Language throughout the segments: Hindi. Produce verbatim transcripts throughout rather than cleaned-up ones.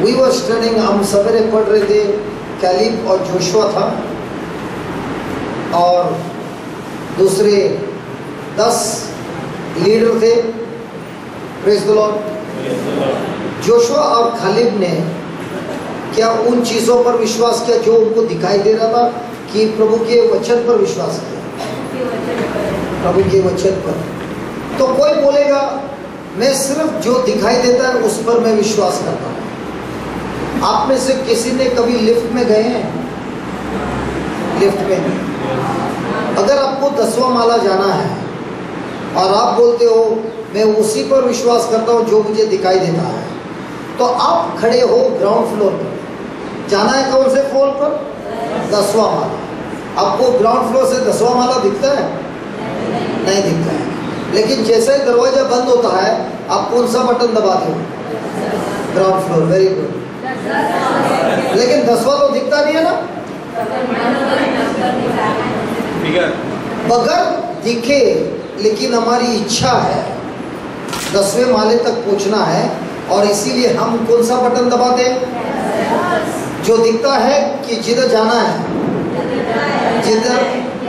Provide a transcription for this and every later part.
वी वर स्टडिंग, हम सवेरे पढ़ रहे थे, कैलिब और जोशुआ था और दूसरे दस लीडर थे। Praise the Lord. जोशुआ और खालिब ने क्या उन चीज़ों पर विश्वास किया जो उनको दिखाई दे रहा था, कि प्रभु के वचन पर विश्वास किया? प्रभु के वचन पर। तो कोई बोलेगा मैं सिर्फ जो दिखाई देता है उस पर मैं विश्वास करता हूँ। आप में से किसी ने कभी लिफ्ट में गए हैं? लिफ्ट में नहीं। अगर आपको दसवां माला जाना है और आप बोलते हो मैं उसी पर विश्वास करता हूँ जो मुझे दिखाई देता है, तो आप खड़े हो ग्राउंड फ्लोर पर। जाना है कौन से फ्लोर पर? दसवां माला। आपको ग्राउंड फ्लोर से दसवां माला दिखता है? नहीं दिखता है। लेकिन जैसे ही दरवाजा बंद होता है आप कौन सा बटन दबाते हो? Ground floor. Very good. लेकिन दसवां तो दिखता नहीं है ना? बगैर दिखे, लेकिन हमारी इच्छा है दसवें माले तक पहुंचना है, और इसीलिए हम कौन सा बटन दबाते हैं? जो दिखता है कि जिधर जाना है, जिधर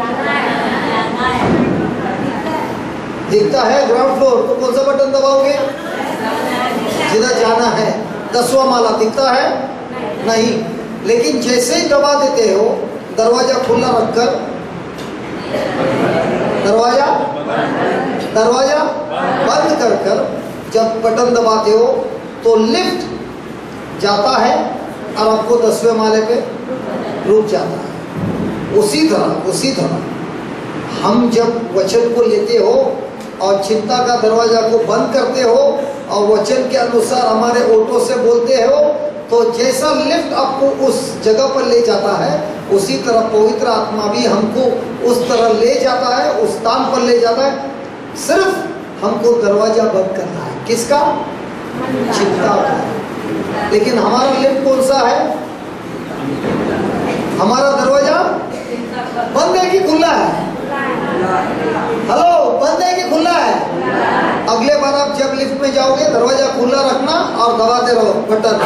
दिखता है ग्राउंड फ्लोर, तो कौन सा बटन दबाओगे? जिधर जाना है। दसवां माला दिखता है? नहीं। लेकिन जैसे ही दबा देते हो, दरवाजा खुला रखकर, दरवाजा दरवाजा बंद कर कर जब बटन दबाते हो तो लिफ्ट जाता है और आपको दसवें माले पे रुक जाता है। उसी तरह उसी तरह हम जब वचन को लेते हो और चिंता का दरवाजा को बंद करते हो और वचन के अनुसार हमारे ऑटो से बोलते हो, तो जैसा लिफ्ट आपको उस जगह पर ले जाता है, उसी तरह पवित्र आत्मा भी हमको उस तरह ले जाता है, उस स्थान पर ले जाता है। सिर्फ हमको दरवाजा बंद करना है। किसका? चिंता का। लेकिन हमारा लिफ्ट कौन सा है? हमारा दरवाजा बंद है कि खुला है? हेलो, बंद है कि खुला है? अगले बार आप जब लिफ्ट में जाओगे दरवाजा खुला रखना और दबाते रहो बटन।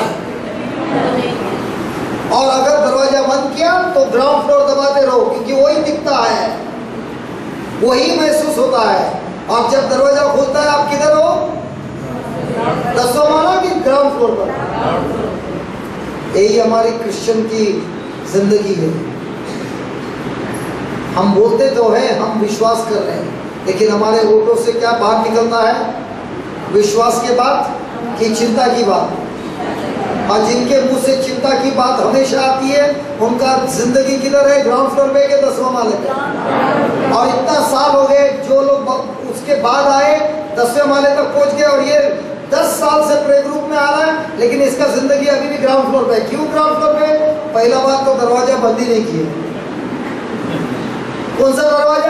और अगर दरवाजा बंद किया तो ग्राउंड फ्लोर दबाते रहो, क्योंकि वही दिखता है, वही महसूस होता है। और जब दरवाजा खुलता है आप किधर हो? दसवां माला कि ग्राउंड फ्लोर पर? यही हमारी क्रिश्चियन की जिंदगी है। हम बोलते तो है हम विश्वास कर रहे हैं, लेकिन हमारे होठों से क्या बात निकलता है? विश्वास के बाद कि चिंता की बात। और जिनके मुंह से चिंता की बात हमेशा आती है, उनका जिंदगी किधर है? ग्राउंड फ्लोर पे के दसवां माले पे। और इतना साल हो गए, जो लोग उसके बाद आए दसवें माले तक पहुंच गए, और ये दस साल से प्रे ग्रुप में आ रहा है, लेकिन इसका जिंदगी अभी भी ग्राउंड फ्लोर पे। क्यों ग्राउंड फ्लोर पे? पहला बात तो दरवाजा बंद ही नहीं किए। कौन सा दरवाजा?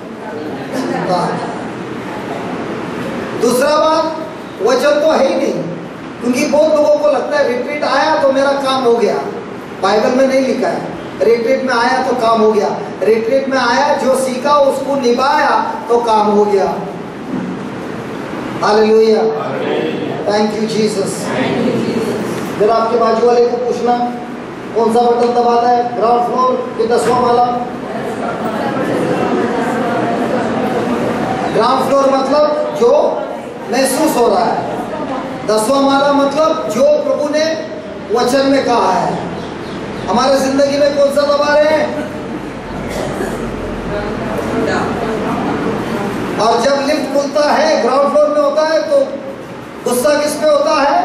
दूसरा बात, वचन तो है ही नहीं, क्योंकि बहुत लोगों को लगता है रिट्रीट आया तो मेरा काम हो गया। बाइबल में नहीं लिखा है रिट्रीट में आया तो काम हो गया। रिट्रीट में आया, जो सीखा उसको निभाया तो काम हो गया। Hallelujah, thank you Jesus. जरा आपके बाजू वाले को पूछना कौन सा बटन दबाता है, ग्राउंड फ्लोर कि दसवां माला? ग्राउंड फ्लोर मतलब जो महसूस हो रहा है, दसवां माला मतलब जो प्रभु ने वचन में कहा है। हमारे जिंदगी में कौन सा दबा रहे हैं? और जब लिफ्ट खुलता है ग्राउंड फ्लोर में होता है, तो गुस्सा किस पे होता है?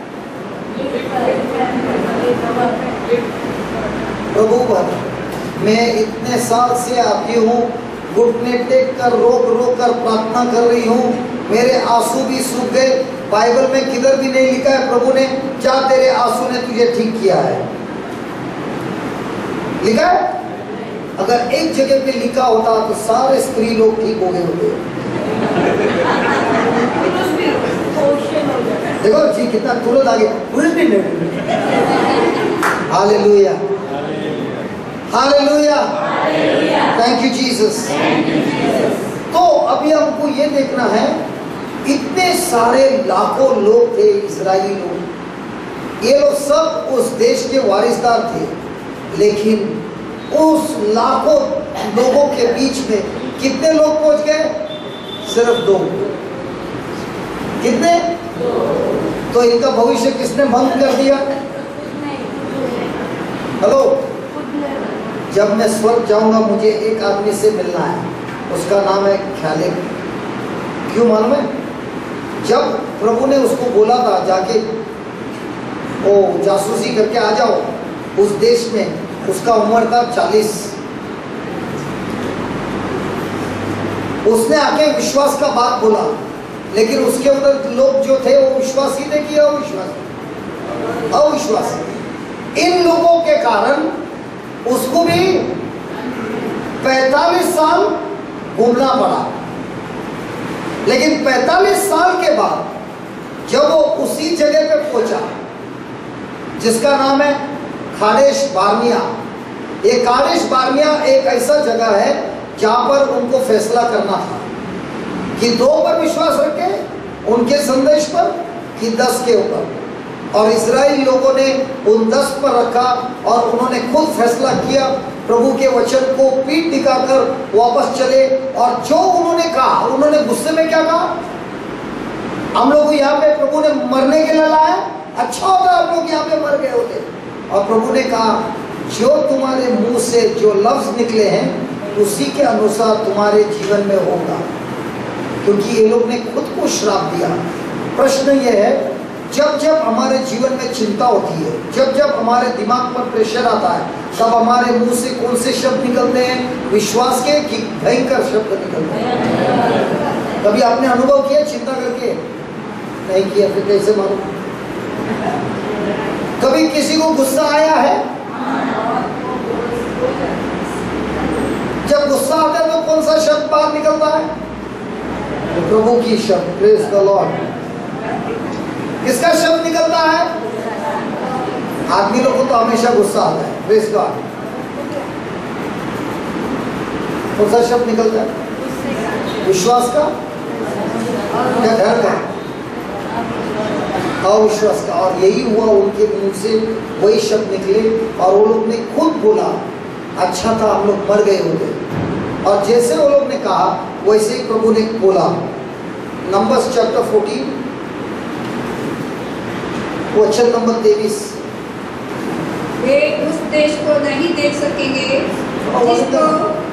प्रभु पर। मैं इतने साल से आती हूँ, घुटने टेक कर रोक रोक कर प्रार्थना कर रही हूँ, मेरे आंसू भी सूख गए। बाइबल में किधर भी नहीं लिखा है प्रभु ने क्या तेरे आंसू ने तुझे ठीक किया है। लिखा है? अगर एक जगह पे लिखा होता तो सारे स्त्री लोग ठीक हो गए होते। देखो जी कितना तुरंत आ गया। Hallelujah, hallelujah, thank you Jesus. तो अभी हमको ये देखना है, इतने सारे लाखों लोग थे इजरायली लोग, ये लोग सब उस देश के वारिसदार थे, लेकिन उस लाखों लोगों के बीच में कितने लोग पहुंच गए? सिर्फ दो। कितने? तो इनका भविष्य किसने भंग कर दिया? हेलो, जब मैं स्वर्ग जाऊंगा मुझे एक आदमी से मिलना है, उसका नाम है ख्यालिक। क्यों मालूम है? जब प्रभु ने उसको बोला था जाके ओ जासूसी करके आ जाओ उस देश में, उसका उम्र था चालीस। उसने आके विश्वास का बात बोला, लेकिन उसके उधर लोग जो थे वो विश्वास ही नहीं किया, अविश्वास अविश्वास इन लोगों के कारण उसको भी पैंतालीस साल घूमना पड़ा। लेकिन पैंतालीस साल के बाद जब वो उसी जगह पे पहुंचा जिसका नाम है कादेश बार्निया। ये कादेश बार्निया एक ऐसा जगह है जहां पर उनको फैसला करना था कि दो पर विश्वास रखें उनके संदेश पर कि दस के ऊपर। और इजराइल लोगों ने उन दस पर रखा और उन्होंने खुद फैसला किया, प्रभु के वचन को पीठ दिखाकर वापस चले। और जो उन्होंने कहा, उन्होंने गुस्से में क्या कहा? हम लोग यहाँ पे प्रभु ने मरने के लिए लाया, अच्छा होता हम लोग यहाँ पे मर गए होते। और प्रभु ने कहा जो तुम्हारे मुंह से जो लफ्ज निकले हैं उसी के अनुसार तुम्हारे जीवन में होगा, क्योंकि ये लोग ने खुद को श्राप दिया। प्रश्न ये है, जब जब हमारे जीवन में चिंता होती है, जब जब हमारे दिमाग पर प्रेशर आता है, तब हमारे मुंह से कौन से शब्द निकलते हैं? विश्वास के कि भयंकर शब्द निकलते हैं? कभी आपने अनुभव किया चिंता करके? नहीं किया, फिर कैसे मालूम? कभी किसी को गुस्सा आया है? जब गुस्सा आता है तो कौन सा शब्द बाहर निकलता है? तो प्रभु की शब्द, प्रेज द लॉर्ड। किसका शब्द निकलता है? आदमी लोग को तो हमेशा गुस्सा आता है, प्रेज गॉड। कौन सा शब्द निकलता है? विश्वास का या डर का? अविश्वास का। और यही हुआ, उनके मुंह से वही शब्द निकले और वो लोग ने खुद बोला अच्छा था हम लोग मर गए होते। और जैसे वो लोग ने कहा वैसे ही प्रभु ने बोला। नंबर्स चैप्टर फोर्टीन वचन नंबर तेईस। वे उस देश को नहीं देख सकेंगे जिसको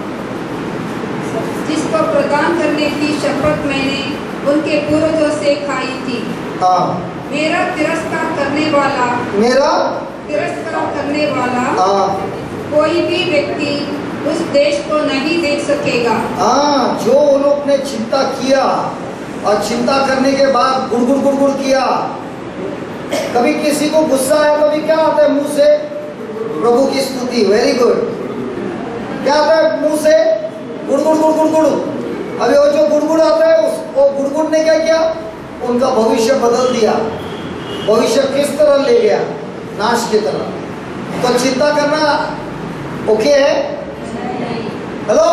जिसको प्रदान करने की शपथ मैंने उनके पूर्वजों से खाई थी। हाँ। मेरा तिरस्कार करने वाला मेरा तिरस्कार करने वाला हाँ। कोई भी व्यक्ति उस देश को नहीं देख सकेगा। हाँ, जो लोग ने चिंता किया और चिंता करने के बाद गुड़गुड़ गुड़गुड़ किया, कभी किसी को गुस्सा आया, कभी क्या आता है मुंह से? प्रभु की स्तुति, वेरी गुड। क्या आता है मुंह से? गुड़गुड़ गुड़गुड़ गुड़। अभी वो जो गुड़गुड़ आता है उस वो गुड़गुड़ ने क्या किया? उनका भविष्य बदल दिया। भविष्य किस तरह ले गया? नाश की तरह। तो चिंता करना ओके है? हेलो।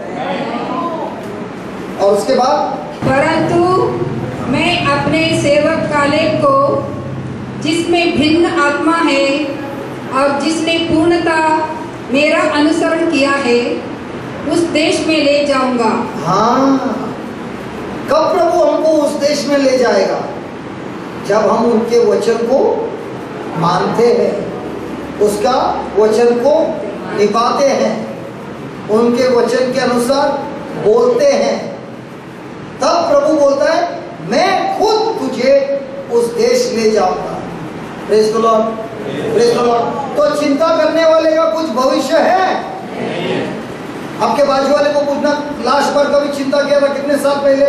और उसके बाद परंतु मैं अपने सेवक कालेब को, जिसमें भिन्न आत्मा है और जिसने पूर्णतः मेरा अनुसरण किया है, उस देश में ले जाऊंगा। हाँ, कब प्रभु हमको उस देश में ले जाएगा? जब हम उनके वचन को मानते हैं, उसका वचन को निभाते हैं, उनके वचन के अनुसार बोलते हैं, तब प्रभु बोलता है मैं खुद तुझे उस देश ले जाऊंगा। Praise the Lord, praise the Lord. तो चिंता करने वाले का कुछ भविष्य है? आपके बाजू वाले को पूछना, लास्ट बार कभी चिंता किया था कितने साल पहले?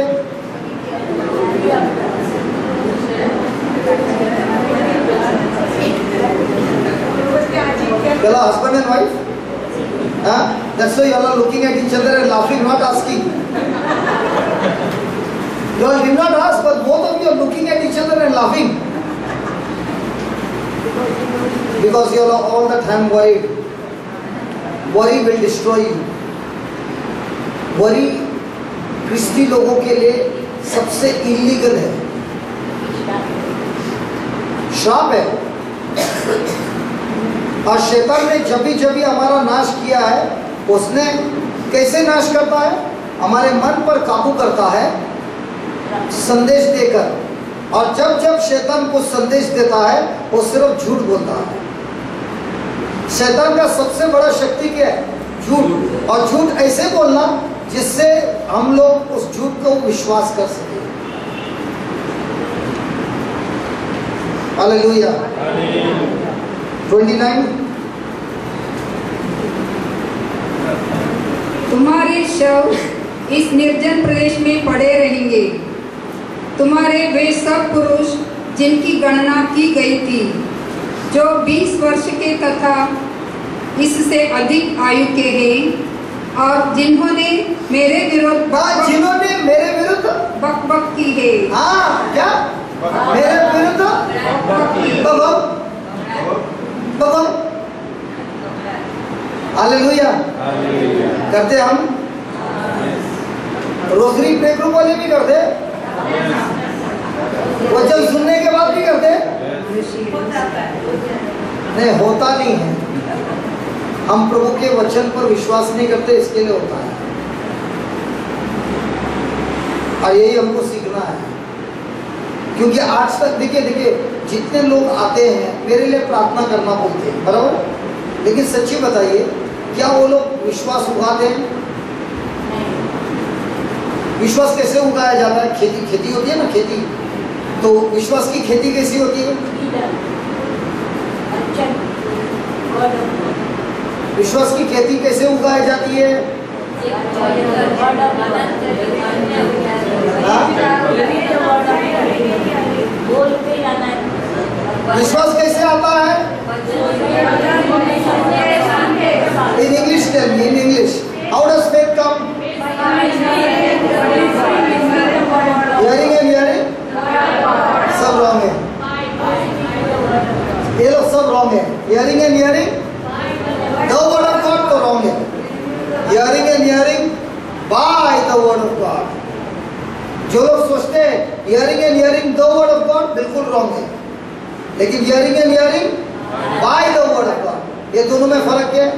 Hello, husband and wife? Huh? That's why you all are looking at each other and laughing, not asking. You all did not ask, but both of you are looking at each other and laughing. Because you all are all the time worried. Worry will destroy you. Worry क्रिस्ती लोगों के लिए सबसे इलीगल है, श्राप है। और शैतान ने जब भी जब भी हमारा नाश किया है, उसने कैसे नाश करता है? हमारे मन पर काबू करता है संदेश देकर। और जब जब शैतान को संदेश देता है, वो सिर्फ झूठ बोलता है। शैतान का सबसे बड़ा शक्ति क्या है? झूठ। और झूठ ऐसे बोलना जिससे हम लोग उस झूठ को विश्वास कर सके। हालेलुया। उनतीस तुम्हारे शव इस निर्जन प्रदेश में पड़े रहेंगे। तुम्हारे वे सब पुरुष जिनकी गणना की गई थी, जो बीस वर्ष के तथा इससे अधिक आयु के हैं, और जिन्होंने मेरे विरुद्ध बक जिन्होंने मेरे विरुद्ध बक बक की है। हाँ, क्या मेरे विरुद्ध हालेलुया करते हम। रोजरी प्रे ग्रुप वाले भी करते, वचन सुनने के बाद भी करते नहीं, होता नहीं है। हम प्रभु के वचन पर विश्वास नहीं करते, इसके लिए होता है। और यही हमको सीखना है, क्योंकि आज तक देखिए देखिए जितने लोग आते हैं मेरे लिए प्रार्थना करना बोलते हैं, बराबर, लेकिन सच्ची बताइए क्या वो लोग विश्वास उगाते हैं? विश्वास कैसे उगाया जाता है? खेती खेती होती है ना, खेती। तो विश्वास की खेती कैसी होती है? विश्वास की खेती कैसे उगाई जाती है? विश्वास कैसे आता है? In English tell me, in English how does faith come? Hearing and hearing, सब रॉन्ग है, ये लोग सब रॉन्ग है। Hearing and hearing the word of God तो रॉन्ग है। Hearing and hearing by the word of God. जो लोग सोचते हैं hearing and hearing the word of God, बिल्कुल रॉन्ग है। लेकिन hearing and hearing by the word of God, ये दोनों में फर्क क्या है?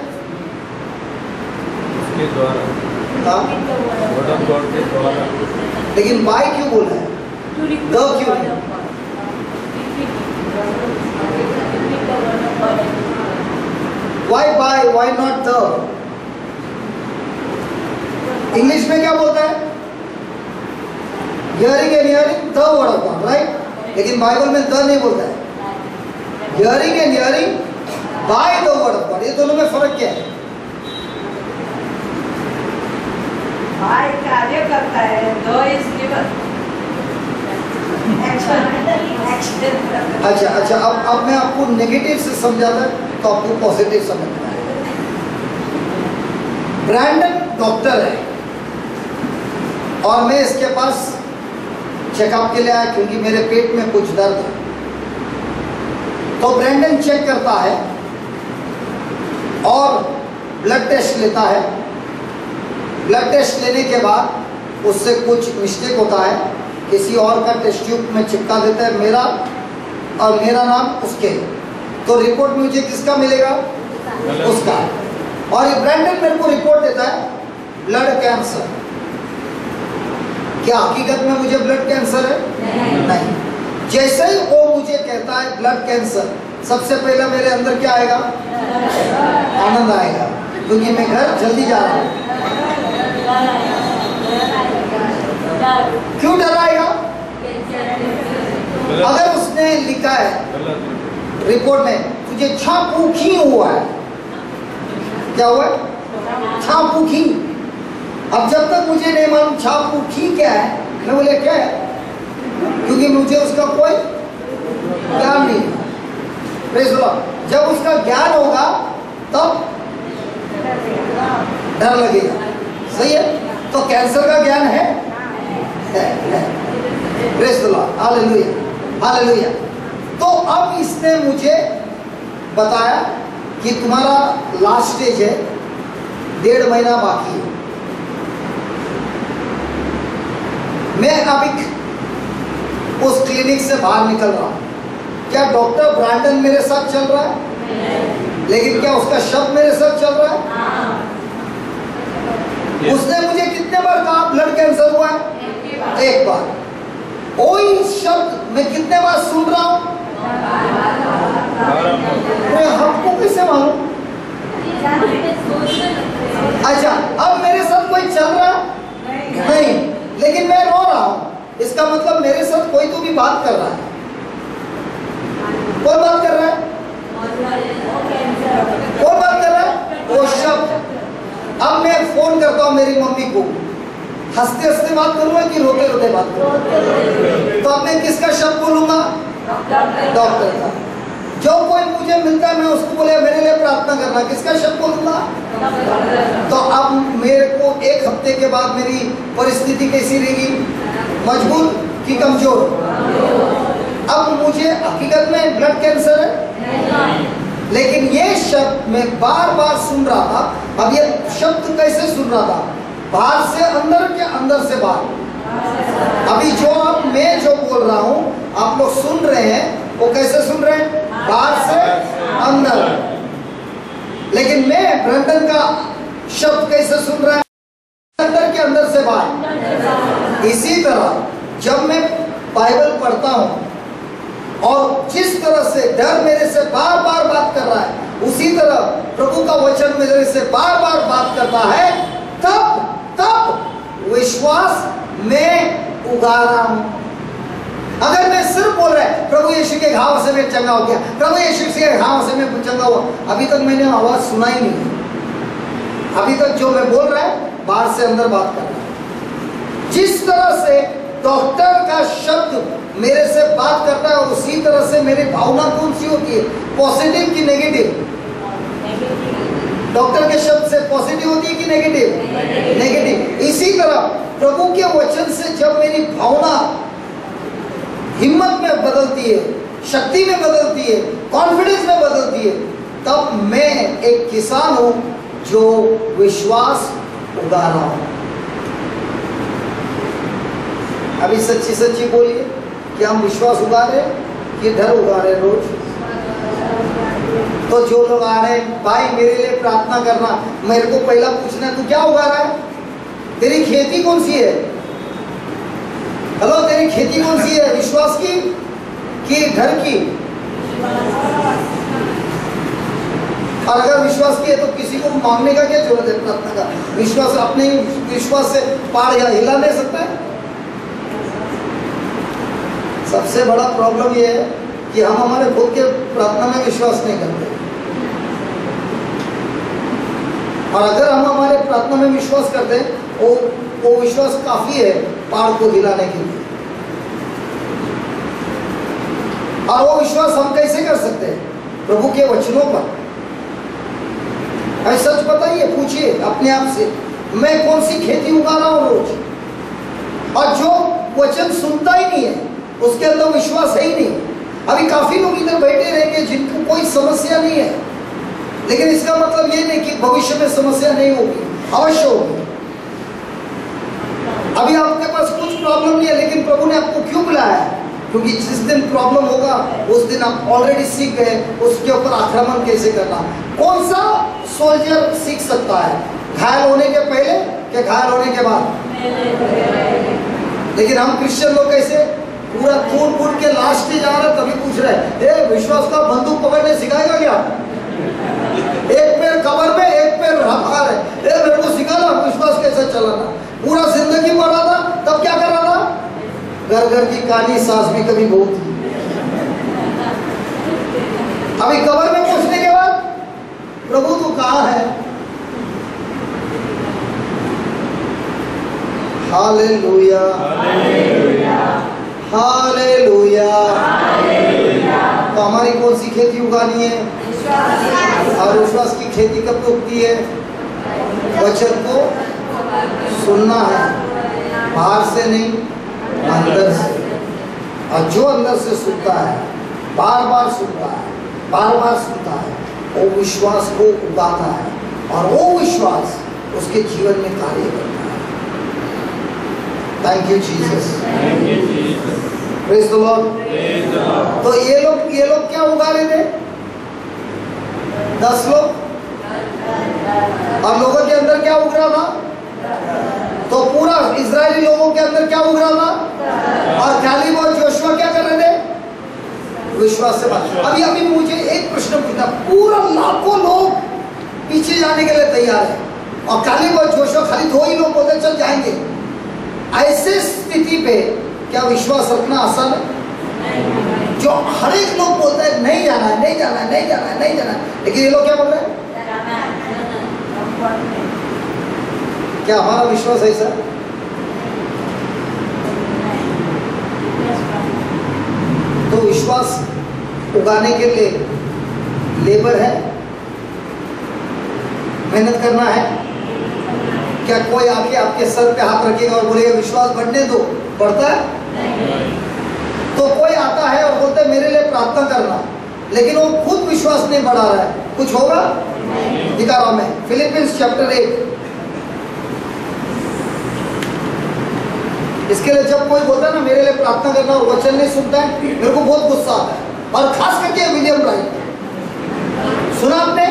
उसके द्वारा, वर्ड ऑफ गॉड के द्वारा। लेकिन बाय क्यों बोला है? द क्यों है? Why by? Why not the? English में क्या बोलता है? Hearing and hearing the word of God, right? लेकिन बाइबल में the नहीं बोलता है। Hearing and hearing by the word of God, ये दोनों में फर्क क्या है? by कार्य करता है, the is given action, action। अच्छा अच्छा, अब अब मैं आपको नेगेटिव से समझाता तो आपको पॉजिटिव समझना है। ब्रैंडन डॉक्टर है और मैं इसके पास चेकअप के लिए आया क्योंकि मेरे पेट में कुछ दर्द है। तो ब्रैंडन चेक करता है और ब्लड टेस्ट लेता है। ब्लड टेस्ट लेने के बाद उससे कुछ मिस्टेक होता है, किसी और का टेस्ट ट्यूब में चिपका देता है मेरा और मेरा नाम उसके, तो रिपोर्ट मुझे किसका मिलेगा? उसका। और ये ब्रैंडन मेरे को रिपोर्ट देता है ब्लड कैंसर। क्या हकीकत में मुझे ब्लड कैंसर है? नहीं, नहीं। जैसे ही वो मुझे कहता है ब्लड कैंसर, सबसे पहले मेरे अंदर क्या आएगा? आनंद आएगा, क्योंकि मैं घर जल्दी जा रहा हूँ। क्यों डर आएगा? अगर उसने लिखा है रिपोर्ट में तुझे छापूखी हुआ है, क्या हुआ है? छापूखी। अब जब तक मुझे नहीं मालूम छापूखी क्या है, मैं बोले क्या है, क्योंकि मुझे उसका कोई ज्ञान नहीं। Praise the Lord. जब उसका ज्ञान होगा तब डर लगेगा। सही है? तो कैंसर का ज्ञान है? Praise the Lord. Hallelujah, hallelujah. तो अब इसने मुझे बताया कि तुम्हारा लास्ट स्टेज है, डेढ़ महीना बाकी है। मैं अभी उस क्लिनिक से बाहर निकल रहा हूं। क्या डॉक्टर ब्रैंडन मेरे साथ चल रहा है? लेकिन क्या उसका शब्द मेरे साथ चल रहा है? उसने मुझे कितने बार कहा ब्लड कैंसर हुआ है? एक बार। वही शब्द मैं कितने बार सुन रहा हूं? मैं हमको कैसे मालूम? अच्छा, अब मेरे साथ कोई चल रहा है? नहीं, लेकिन मैं रो रहा हूं। इसका मतलब मेरे साथ कोई तो भी बात कर रहा है। कौन बात कर रहा है? कौन बात कर रहा है? वो शब्द। अब मैं फोन करता हूं मेरी मम्मी को, हंसते हंसते बात करूंगा कि रोते रोते बात करूंगा? तो अब मैं किसका शब्द बोलूंगा? डॉक्टर का। जो कोई मुझे मिलता है मैं उसको बोले मेरे लिए प्रार्थना करना, किसका शब्द बोलूंगा? तो अब मेरे को एक हफ्ते के बाद मेरी परिस्थिति कैसी रहेगी? मजबूत कि कमजोर? अब मुझे हकीकत में ब्लड कैंसर है, लेकिन ये शब्द मैं बार बार सुन रहा था। अब ये शब्द कैसे सुन रहा था? बाहर से अंदर के अंदर से बाहर। अभी जो अब मैं जो बोल रहा हूं आप लोग सुन रहे हैं, वो कैसे सुन रहे हैं? बाहर से अंदर। लेकिन मैं ब्रंटन का शब्द कैसे सुन रहा है? अंदर के अंदर से बाहर। इसी तरह जब मैं बाइबल पढ़ता हूं और जिस तरह से डर मेरे से बार बार बात कर रहा है, उसी तरह प्रभु का वचन मेरे से बार बार बात करता है, तब तब विश्वास में उगा रहा हूं। अगर मैं सिर्फ बोल रहा है प्रभु यीशु के घाव से मैं चंगा हो गया, प्रभु यीशु के घाव से मैं चंगा हुआ, अभी तक मैंने आवाज सुना ही नहीं। अभी तक जो मैं बोल रहा है बाहर से अंदर बात कर रहा है। जिस तरह से डॉक्टर का शब्द मेरे से बात करता है, उसी तरह से मेरी भावना कौन सी होती है? पॉजिटिव कि नेगेटिव? डॉक्टर के शब्द से पॉजिटिव होती है कि नेगेटिव? नेगेटिव। इसी तरह प्रभु के वचन से जब मेरी भावना हिम्मत में बदलती है, शक्ति में बदलती है, कॉन्फिडेंस में बदलती है, तब मैं एक किसान हूं जो विश्वास उगा रहा हूं। अभी सच्ची सच्ची बोलिए कि हम विश्वास उगा रहे हैं कि डर उगा रहे हैं रोज? तो जो लोग आ रहे हैं, भाई मेरे लिए प्रार्थना करना, मेरे को पहला पूछना है तू क्या उगा रहा है? तेरी खेती कौन सी है? हेलो, तेरी खेती कौन सी है? विश्वास की कि डर की? और अगर विश्वास की है तो किसी को मांगने का क्या जरूरत है? प्रार्थना का विश्वास अपने विश्वास से पार या हिला नहीं सकता है। सबसे बड़ा प्रॉब्लम ये है कि हम हमारे खुद के प्रार्थना में विश्वास नहीं करते, और अगर हम हमारे प्रार्थना में विश्वास करते हैं वो वो विश्वास काफी है पहाड़ को हिलाने के लिए। और वो विश्वास हम कैसे कर सकते हैं? प्रभु के वचनों पर। ऐसा सच बताइए, पूछिए अपने आप से, मैं कौन सी खेती उगा रहा हूं रोज? और जो वचन सुनता ही नहीं है उसके अंदर विश्वास है ही नहीं। अभी काफी लोग इधर बैठे रहेंगे जिनको कोई समस्या नहीं है, लेकिन इसका मतलब ये नहीं कि भविष्य में समस्या नहीं होगी, अवश्य होगी। अभी आपके पास कुछ प्रॉब्लम नहीं है, लेकिन प्रभु ने आपको क्यों बुलाया है? क्योंकि जिस दिन प्रॉब्लम होगा उस दिन आप ऑलरेडी सीख गए उसके ऊपर आक्रमण कैसे करना। कौन सा सोल्जर सीख सकता है? घायल होने के पहले क्या घायल होने के बाद? लेकिन हम क्रिश्चियन लोग कैसे पूरा टूट फूट के लास्ट स्टेज आ रहा है, तभी पूछ रहे हैं ए विश्वास का बंदूक पकड़ने सिखाएगा क्या? एक पैर कबर में एक पैर बाहर है, ए मेरे को सिखाना विश्वास कैसे चलाना। पूरा जिंदगी पढ़ा था, तब क्या कर रहा था? घर घर की काली सास भी कभी बहुत थी। अभी कबर में पहुंचने के बाद प्रभु तू कहां है? Hallelujah, hallelujah. तो हमारी कौन सी खेती उगानी है? और विश्वास की खेती कब उगती है? वचन को सुनना है, बाहर से नहीं, अंदर से। और जो अंदर से सुनता है, बार बार सुनता है, बार बार सुनता है, वो विश्वास को उगाता है, और वो विश्वास उसके जीवन में कार्य करता है। Thank you Jesus, praise the Lord. तो ये लोग ये लोग क्या उगा रहे थे? दस लोग, और लोगों के अंदर क्या उग रहा था? तो पूरा इजरायली लोगों के अंदर क्या उग रहा था? और कालेब और जोशुआ क्या कर रहे थे? विश्वास से बात। अभी अभी मुझे एक प्रश्न पूछा, पूरा लाखों लोग पीछे जाने के लिए तैयार है और कालेब और जोशुआ खाली दो ही लोग बोलते चल जाएंगे। ऐसे स्थिति पे क्या विश्वास रखना आसान है? जो हर एक लोग बोलते हैं नहीं जाना है, नहीं जाना है, नहीं जाना है, नहीं जाना है, लेकिन ये लोग क्या बोल रहे हैं? क्या हमारा विश्वास है ऐसा? तो विश्वास उगाने के लिए लेबर है, मेहनत करना है। क्या कोई आके आपके सर पे हाथ रखेगा और बोलेगा विश्वास बढ़ने दो? बढ़ता है? तो कोई आता है और बोलता है मेरे लिए प्रार्थना करना, लेकिन वो खुद विश्वास नहीं बढ़ा रहा है, कुछ होगा? दिखा रहा हूं मैं, फिलिपियंस चैप्टर एक। इसके लिए जब कोई बोलता है ना मेरे लिए प्रार्थना करना और वचन नहीं सुनता है, मेरे को बहुत गुस्सा आता है, और खास करके विलियम राइट। सुना आपने?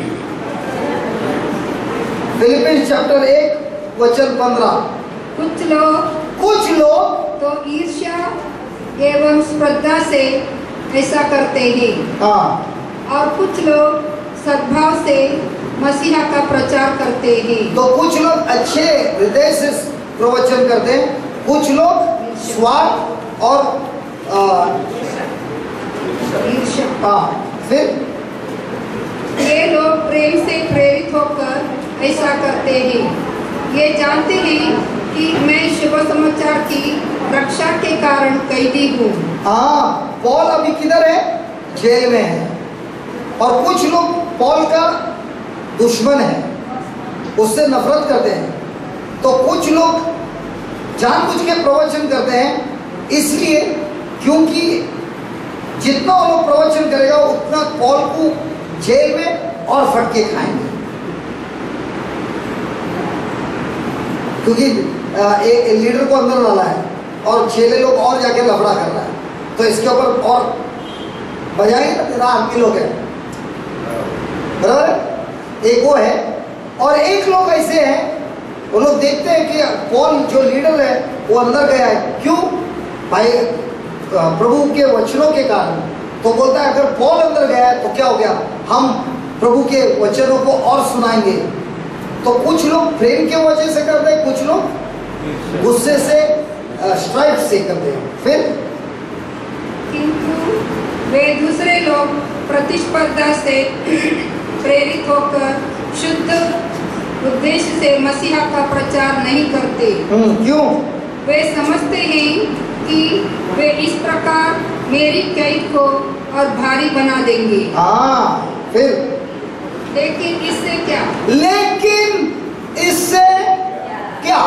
फिलिपियंस चैप्टर एक वचन पंद्रह। कुछ लोग कुछ लोग तो ईर्ष्या एवं स्पर्धा से ऐसा करते हैं, हाँ, और कुछ लोग सद्भाव से मसीहा का प्रचार करते हैं। तो कुछ लोग अच्छे हृदय से प्रवचन करते हैं, कुछ लोग स्वार्थ और ईर्ष्या। हाँ, फिर ये लोग प्रेम से प्रेरित होकर ऐसा करते हैं। ये जानते हैं कि मैं शुभ समाचार की रक्षा के कारण कैदी हूँ। हाँ, पॉल अभी किधर है? जेल में है, और कुछ लोग पॉल का दुश्मन है, उससे नफरत करते हैं। तो कुछ लोग जानबूझ के प्रवचन करते हैं, इसलिए क्योंकि जितना वो लोग प्रवचन करेगा उतना पॉल को जेल में और फटके खाएंगे, क्योंकि एक लीडर को अंदर डाला है और छह लोग और जाके लफड़ा कर रहा है, तो इसके ऊपर और बजाएंगे ना, तेरा आदमी लोग है बराबर। एक वो है, और एक लोग ऐसे हैं वो लोग देखते हैं कि पॉल जो लीडर है वो अंदर गया है, क्यों भाई? प्रभु के वचनों के कारण। तो बोलता है अगर पॉल अंदर गया है तो क्या हो गया, हम प्रभु के वचनों को और सुनाएंगे। तो कुछ लोग प्रेम के वजह से करते हैं, कुछ लोग गुस्से से, स्ट्राइक से करते हैं। फिर किंतु वे दूसरे लोग प्रतिस्पर्धा से प्रेरित होकर शुद्ध उद्देश्य से मसीहा का प्रचार नहीं करते। क्यों? वे समझते हैं कि वे इस प्रकार मेरी कैद को और भारी बना देंगे। हाँ, फिर लेकिन इससे क्या? लेकिन इससे क्या?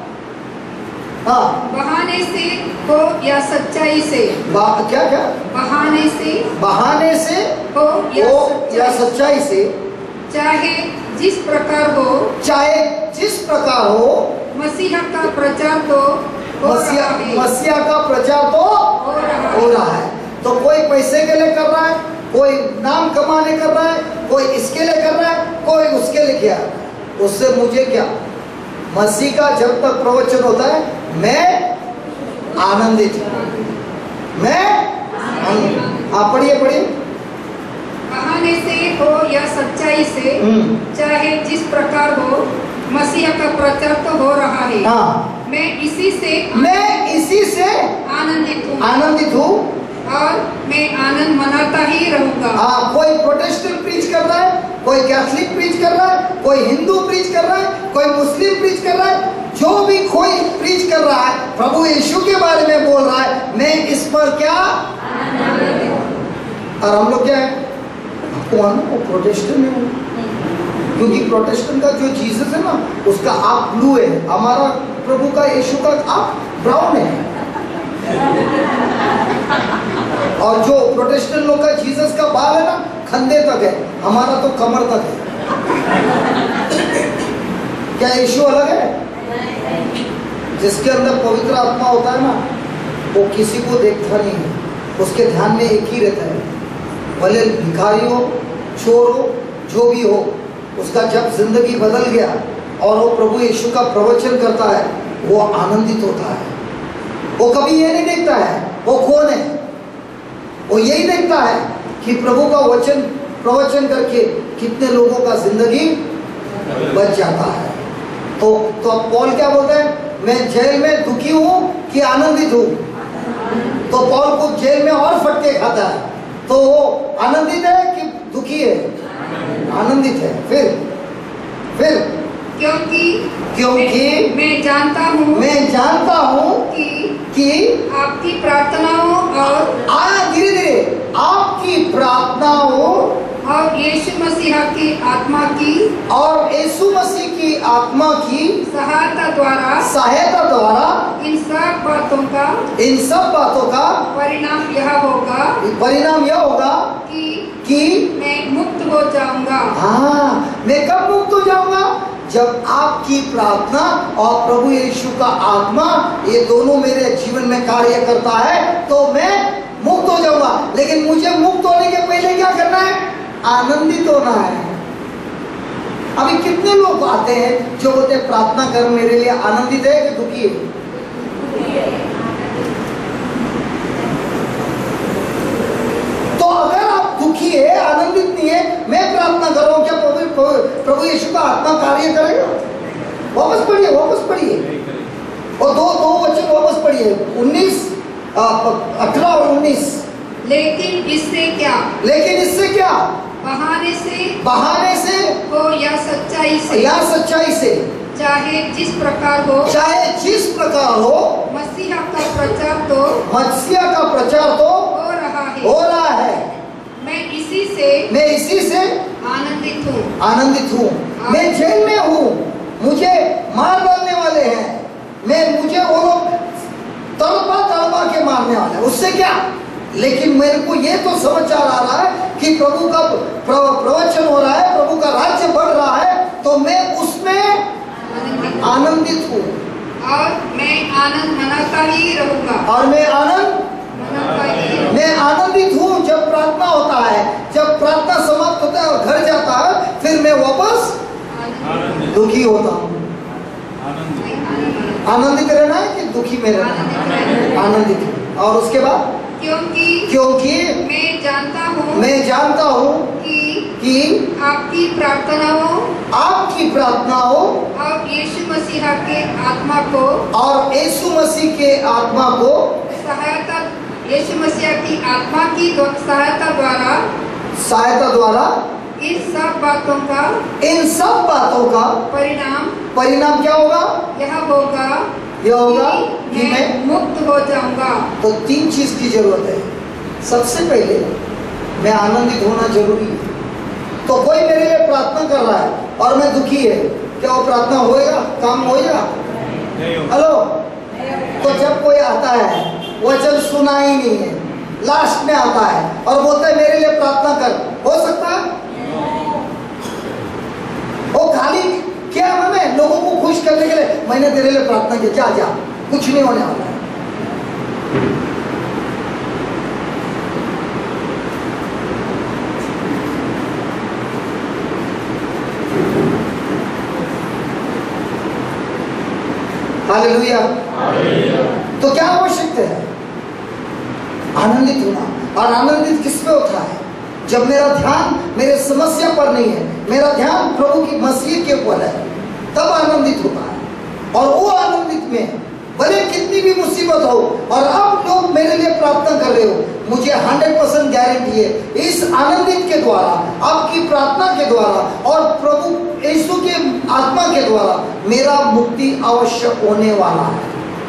हाँ, बहाने से हो या सच्चाई से? क्या क्या? बहाने से बहाने से हो या, हो या सच्चाई से, चाहे जिस प्रकार हो, चाहे जिस प्रकार हो, मसीहा का प्रचार तो हो मसीहा रहा है। मसीहा का प्रचार तो हो रहा हो रहा है। तो कोई पैसे के लिए कर रहा है, कोई नाम कमाने कर रहा है, कोई इसके लिए कर रहा है, कोई उसके लिए किया। उससे मुझे क्या? मसीह का जब तक प्रवचन होता है मैं आनंदित हूँ, मैं आनंदित। हाँ, पढ़िए पढ़िए। बहाने से हो या सच्चाई से, चाहे जिस प्रकार हो, मसीहा का प्रचार तो हो रहा है। हाँ, मैं इसी से मैं इसी से आनंदित हूँ आनंदित हूँ और मैं आनंद मनाता ही रहूंगा। हाँ, कोई प्रोटेस्टेंट प्रीच कर रहा है, कोई कैथलिक प्रीच कर रहा है, कोई हिंदू प्रीच कर रहा है, कोई मुस्लिम प्रीच कर रहा है, जो भी कोई प्रीच कर रहा है प्रभु यीशु के बारे में बोल रहा है, मैं इस पर क्या? और हम लोग क्या है? कौन? वो प्रोटेस्टेंट है, क्योंकि प्रोटेस्टेंट का जो जीसस है ना उसका आप ब्लू है, हमारा प्रभु का यीशु का आप ब्राउन है। और जो प्रोटेस्टेंट लोग का जीसस का बाल है ना कंधे तक है, हमारा तो कमर तक है। क्या यीशु अलग है? जिसके अंदर पवित्र आत्मा होता है ना वो किसी को देखता नहीं है, उसके ध्यान में एक ही रहता है, भले भिखारी हो, चोर हो, जो भी हो, उसका जब जिंदगी बदल गया और वो प्रभु यीशु का प्रवचन करता है, वो आनंदित होता है। वो कभी ये नहीं देखता है वो कौन है, वो यही देखता है कि प्रभु का वचन प्रवचन करके कितने लोगों का जिंदगी बच जाता है। तो तो अब पौल क्या बोलता है, मैं जेल में दुखी हूं कि आनंदित हूं? तो पौल को जेल में और फटके खाता है, तो वो आनंदित है कि दुखी है? आनंदित है। फिर फिर क्योंकि क्योंकि मैं, मैं जानता हूँ मैं जानता हूँ कि कि आपकी प्रार्थनाओं और आ धीरे धीरे आपकी प्रार्थनाओं और यीशु मसीह की आत्मा की और यीशु मसीह की आत्मा की सहायता द्वारा सहायता द्वारा इन सब बातों का इन सब बातों का परिणाम यह होगा परिणाम यह होगा कि कि मैं मुक्त हो जाऊंगा। हाँ, मैं कब मुक्त हो जाऊंगा? जब आपकी प्रार्थना और प्रभु यीशु का आत्मा ये दोनों मेरे जीवन में कार्य करता है तो मैं मुक्त हो जाऊंगा। लेकिन मुझे मुक्त होने के पहले क्या करना है? आनंदित होना है। अभी कितने लोग आते हैं जो बोलते हैं प्रार्थना कर मेरे लिए, आनंदित है कि दुखी है? तो अगर आप दुखी है, आनंदित नहीं है, मैं प्रार्थना कर रहा हूं, क्या प्रभु प्रभु यीशु का आत्मा कार्य करेगा? वापस पढ़िए, वापस पढ़िए और दो दो वचन वापस पढ़िए, उन्नीस अठारह और उन्नीस। लेकिन इससे क्या? लेकिन इससे क्या? बहाने से बहाने से हो या सच्चाई से, या सच्चाई से, चाहे जिस प्रकार हो, चाहे जिस प्रकार हो, मसीहा का प्रचार तो मसीहा का प्रचार तो हो रहा है हो रहा है मैं इसी से मैं इसी से आनंदित हूँ। आनंदित हूँ। मैं जेल में हूँ, मुझे मार डालने वाले हैं, मैं मुझे वो लोग तड़पा तड़पा के मारने वाले हैं, उससे क्या? लेकिन मेरे को ये तो समाचार आ रहा है कि प्रभु का प्रवचन हो रहा है, प्रभु का राज्य बढ़ रहा है, तो मैं उसमें आनंदित हूँ और मैं आनंद मनाता ही रहूंगा। और मैं आनंद मनाता ही मैं आनंदित हूँ। जब प्रार्थना होता है, जब प्रार्थना समाप्त होता है और घर जाता है, फिर मैं वापस दुखी होता हूँ। आनंदित रहना है कि दुखी में रहना है? आनंदित। और उसके बाद क्योंकि क्योंकि मैं जानता हूँ मैं जानता हूँ कि कि आपकी प्रार्थनाओं आपकी प्रार्थनाओं और यीशु मसीह के आत्मा को और यीशु मसीह के आत्मा को सहायता यीशु मसीह की आत्मा की सहायता द्वारा सहायता द्वारा इन सब बातों का इन सब बातों का परिणाम परिणाम क्या होगा? यह होगा यह होगा कि कि मैं मैं मुक्त हो जाऊंगा। तो तीन चीज की जरूरत है। सबसे पहले मैं आनंदित होना जरूरी है। तो कोई मेरे लिए प्रार्थना कर रहा है और मैं दुखी है, क्या वो प्रार्थना होएगा? काम होएगा? हेलो। तो जब कोई आता है, वचन सुना ही नहीं है, लास्ट में आता है और बोलता है मेरे लिए प्रार्थना कर, हो सकता है? वो खाली क्या मन है लोगों को खुश करने के लिए मैंने तेरे लिए प्रार्थना की, जा जा, कुछ नहीं होने वाला है। हालेलुया। तो क्या आवश्यकता है? आनंदित होना। और आनंदित किस पे होता है? जब मेरा ध्यान मेरे समस्या पर नहीं है, मेरा ध्यान प्रभु की मसीह के ऊपर है, तब आनंदित होता है। और वो आनंदित में भले कितनी भी मुसीबत हो, और अब लोग मेरे लिए प्रार्थना कर रहे हो, मुझे हंड्रेड परसेंट गारंटी है इस आनंदित के द्वारा, आपकी प्रार्थना के द्वारा और प्रभु यीशु के आत्मा के द्वारा मेरा मुक्ति अवश्य होने वाला है।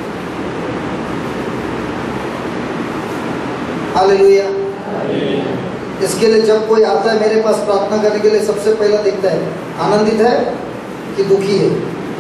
हालेलुया। इसके लिए जब कोई आता है मेरे पास प्रार्थना करने के लिए, सबसे पहला देखता है आनंदित है कि दुखी है।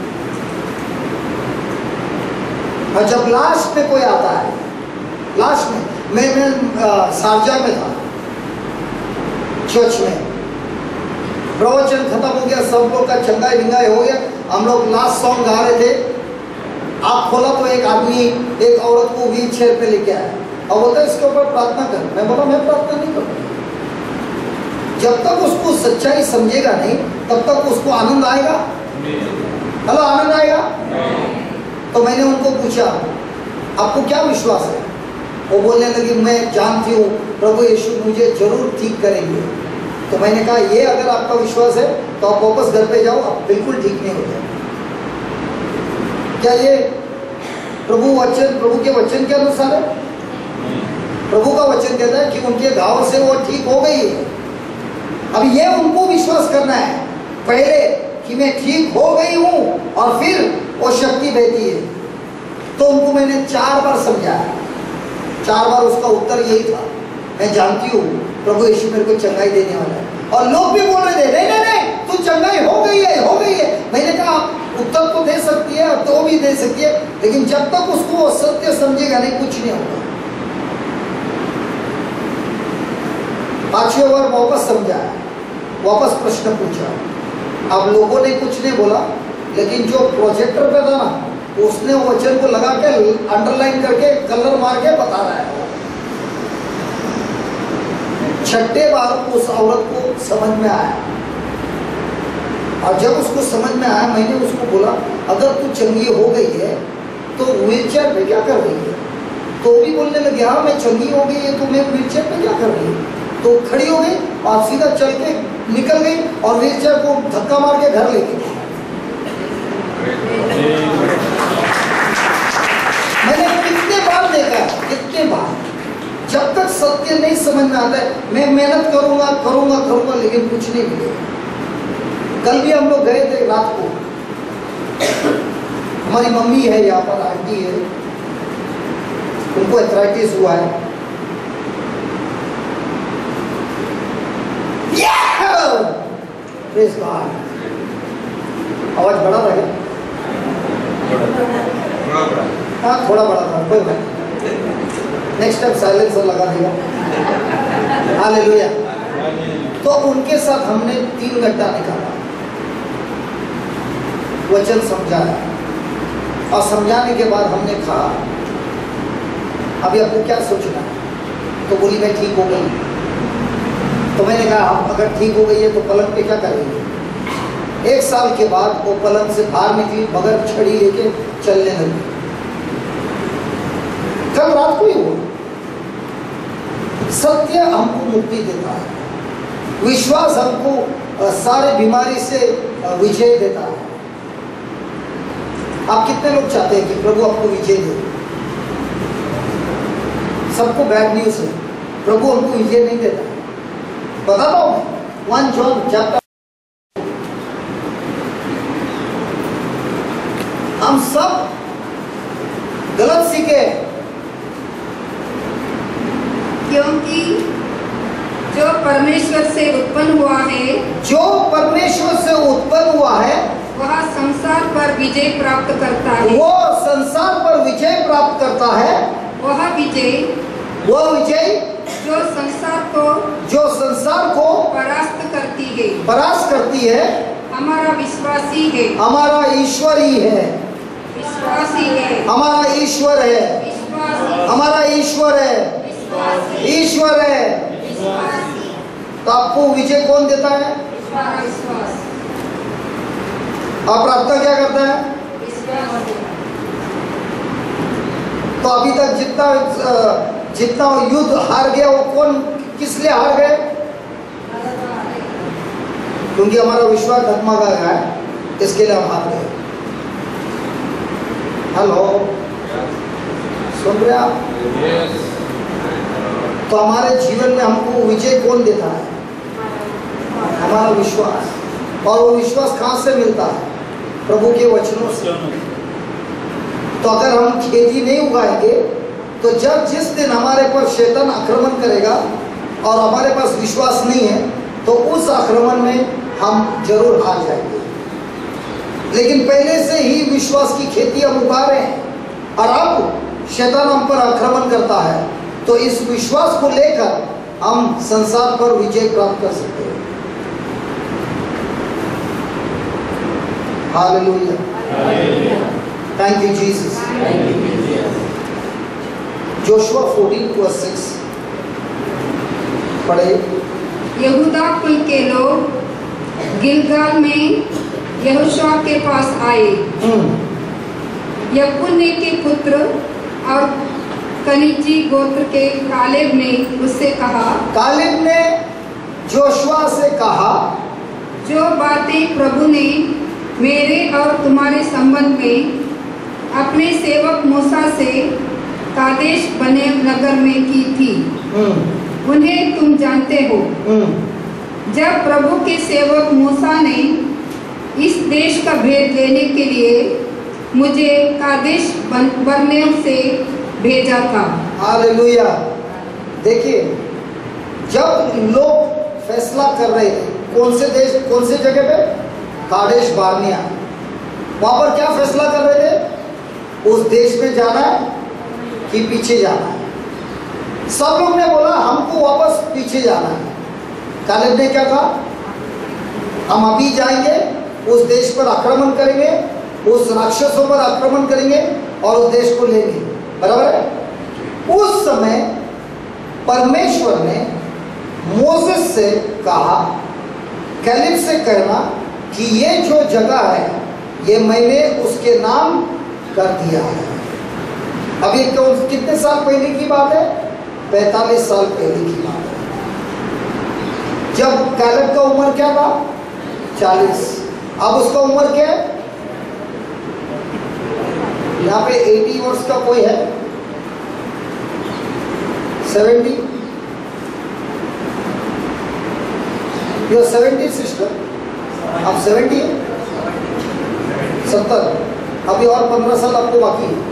और जब लास्ट में कोई आता है, लास्ट में मैं मैं शारजा में था, चर्च में प्रवचन खत्म हो गया, सब लोग का चंगाई बिंगाई हो गया, हम लोग लास्ट सॉन्ग गा रहे थे। आप खोला तो एक आदमी एक औरत को व्हील चेयर पे लेके आया और बोलता है इसके ऊपर प्रार्थना कर। मैं बोला मैं प्रार्थना नहीं करूँगा। जब तक उसको सच्चाई समझेगा नहीं तब तक उसको आनंद आएगा। हेलो, आनंद आएगा। तो मैंने उनको पूछा आपको क्या विश्वास है? वो बोलने लगी मैं जानती हूँ प्रभु यीशु मुझे जरूर ठीक करेंगे। तो मैंने कहा ये अगर आपका विश्वास है तो आप वापस घर पे जाओ, आप बिल्कुल ठीक नहीं हो जाए। क्या ये प्रभु वचन प्रभु के वचन के अनुसार है? प्रभु का वचन कहता है कि उनके घाव से वो ठीक हो गई है। अब ये उनको विश्वास करना है पहले कि मैं ठीक हो गई हूं और फिर वो शक्ति बहती है। तो उनको मैंने चार बार समझाया, चार बार उसका उत्तर यही था मैं जानती हूँ प्रभु यीशु मेरे को चंगाई देने वाला है। और लोग भी बोल रहे थे नहीं नहीं नहीं तू चंगाई हो गई है हो गई है। मैंने कहा उत्तर तो दे सकती है तो भी दे सकती है, लेकिन जब तक उसको वो सत्य समझेगा नहीं कुछ नहीं होगा। पांचवें बार वापस समझाया, वापस प्रश्न पूछा। अब लोगों ने कुछ नहीं बोला, लेकिन जो प्रोजेक्टर पे था ना उसने वचन को लगा के अंडरलाइन करके कलर मार के बता रहा है। छठे बार उस औरत को समझ में आया, और जब उसको समझ में आया मैंने उसको बोला अगर तू चंगी हो गई है तो व्हील चेयर पे क्या कर रही है? तो भी बोलने लगे हाँ मैं चंगी हो गई है तो मैं व्हील चेयर पे क्या कर रही है? तो खड़ी हो गई और सीधा चल के निकल गई और व्हील चेयर को धक्का मार के घर ले गई। मैंने कितने बार देखा, कितने बार, जब तक सत्य नहीं समझ में आता है मैं मेहनत करूंगा करूंगा करूंगा लेकिन कुछ नहीं मिलेगा। कल भी हम लोग गए थे रात को, हमारी मम्मी है यहाँ पर, आंटी है, उनको एथराइटिस हुआ है। Praise God. आवाज बड़ा था क्या? हाँ थोड़ा बड़ा था, कोई बात। नेक्स्ट टाइम साइलेंसर लगा देगा। हालेलुया। तो उनके साथ हमने तीन घंटा निकाला, वचन समझाया, और समझाने के बाद हमने कहा अभी आपको क्या सोचना है? तो बोली मैं ठीक हो गई। तो मैंने कहा अगर ठीक हो गई है तो पलंग पे क्या करेंगे? एक साल के बाद वो पलंग से बाहर निकली बगैर छड़ी लेके चलने लगी। कल रात को ही हुआ। सत्य हमको मुक्ति देता है, विश्वास हमको सारे बीमारी से विजय देता है। आप कितने लोग चाहते हैं कि प्रभु आपको विजय दे? सबको बैड न्यूज है, प्रभु हमको विजय नहीं देता। बताता हूं वन जॉन चैप्टर, हम सब गलत सीखे क्योंकि जो परमेश्वर से उत्पन्न हुआ है जो परमेश्वर से उत्पन्न हुआ है वह संसार पर विजय प्राप्त करता है। वो संसार पर विजय प्राप्त करता है। वह विजय वह विजय जो संसार को जो संसार को परास्त करती है परास्त करती है हमारा विश्वासी है। हमारा ईश्वर ही है। विश्वासी है। हमारा ईश्वर है। विश्वासी। हमारा ईश्वर है। विश्वासी। ईश्वर है। विश्वासी। तो आपको विजय कौन देता है? हमारा विश्वास। आप प्रार्थना क्या करता है? विश्वास। तो अभी तक जितना जितना युद्ध हार गया वो कौन किस लिए हार गए? क्योंकि हमारा विश्वास डगमगा गया है, इसके लिए हम हार गए। हेलो, सुन रहे आप? तो हमारे जीवन में हमको विजय कौन देता है? हमारा विश्वास। और वो विश्वास कहाँ से मिलता है? प्रभु के वचनों से। तो अगर हम खेती नहीं उगाएंगे तो जब जिस दिन हमारे पर शैतान आक्रमण करेगा और हमारे पास विश्वास नहीं है तो उस आक्रमण में हम जरूर हार जाएंगे। लेकिन पहले से ही विश्वास की खेती हम उगा रहे हैं और अब शैतान हम पर आक्रमण करता है, तो इस विश्वास को लेकर हम संसार पर विजय प्राप्त कर सकते हैं। Hallelujah. Thank you Jesus. Joshua चौदह वर्स सिक्स पढ़े। यहूदा कुल के लोग गिलगाल में यहोशू के पास आए। यपुन्ने के पुत्र और कनिजी गोत्र के कालेब ने उससे कहा, कालेब ने जोशुआ से कहा, जो बातें प्रभु ने मेरे और तुम्हारे संबंध में अपने सेवक मूसा से कादेश बने नगर में की थी, उन्हें तुम जानते हो। जब प्रभु के सेवक मूसा ने इस देश का भेद लेने के लिए मुझे कादेश बरने से भेजा था। हालेलुया। देखिए, जब लोग फैसला कर रहे थे कौन से देश, कौन से जगह पे, कादेश बारनिया, वहां पर क्या फैसला कर रहे थे? उस देश में जाना है कि पीछे जाना है। सब लोग ने बोला हमको वापस पीछे जाना है। कालेब ने क्या कहा? हम अभी जाएंगे, उस देश पर आक्रमण करेंगे, उस राक्षसों पर आक्रमण करेंगे और उस देश को लेंगे। बराबर है। उस समय परमेश्वर ने मोसेस से कहा, कैलेब से कहना कि ये जो जगह है ये मैंने उसके नाम कर दिया है। अब ये कितने साल पहले की बात है? पैंतालीस साल पहले की बात है, जब कैलेब का उम्र क्या था? चालीस। अब उसका उम्र क्या है? यहाँ पे अस्सी वर्ष का कोई है? सत्तर? You seventy sister? अब सेवेंटी है? सत्तर। अभी और पंद्रह साल आपको बाकी है।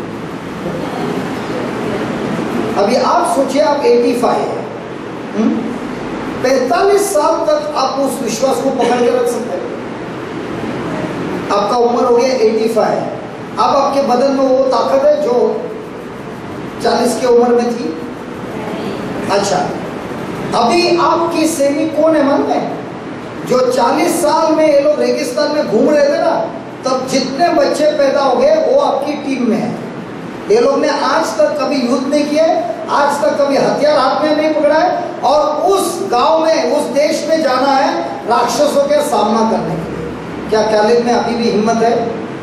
अभी आप सोचिए, आप पचासी है, पैंतालीस साल तक आप उस विश्वास को पकड़ के रख सकते हैं। आपका उम्र हो गया पचासी, अब आपके बदन में वो ताकत है जो चालीस की उम्र में थी। अच्छा, अभी आपकी सैनिक कौन है मालूम है? जो चालीस साल में ये लोग रेगिस्तान में घूम रहे थे ना, तब जितने बच्चे पैदा हो गए वो आपकी टीम में है। ये लोग ने आज तक कभी युद्ध नहीं किया, आज तक कभी हथियार हाथ में नहीं पकड़ा है, और उस गांव में, उस देश में जाना है राक्षसों के सामना करने के लिए। क्या कैलेब में अभी भी हिम्मत है?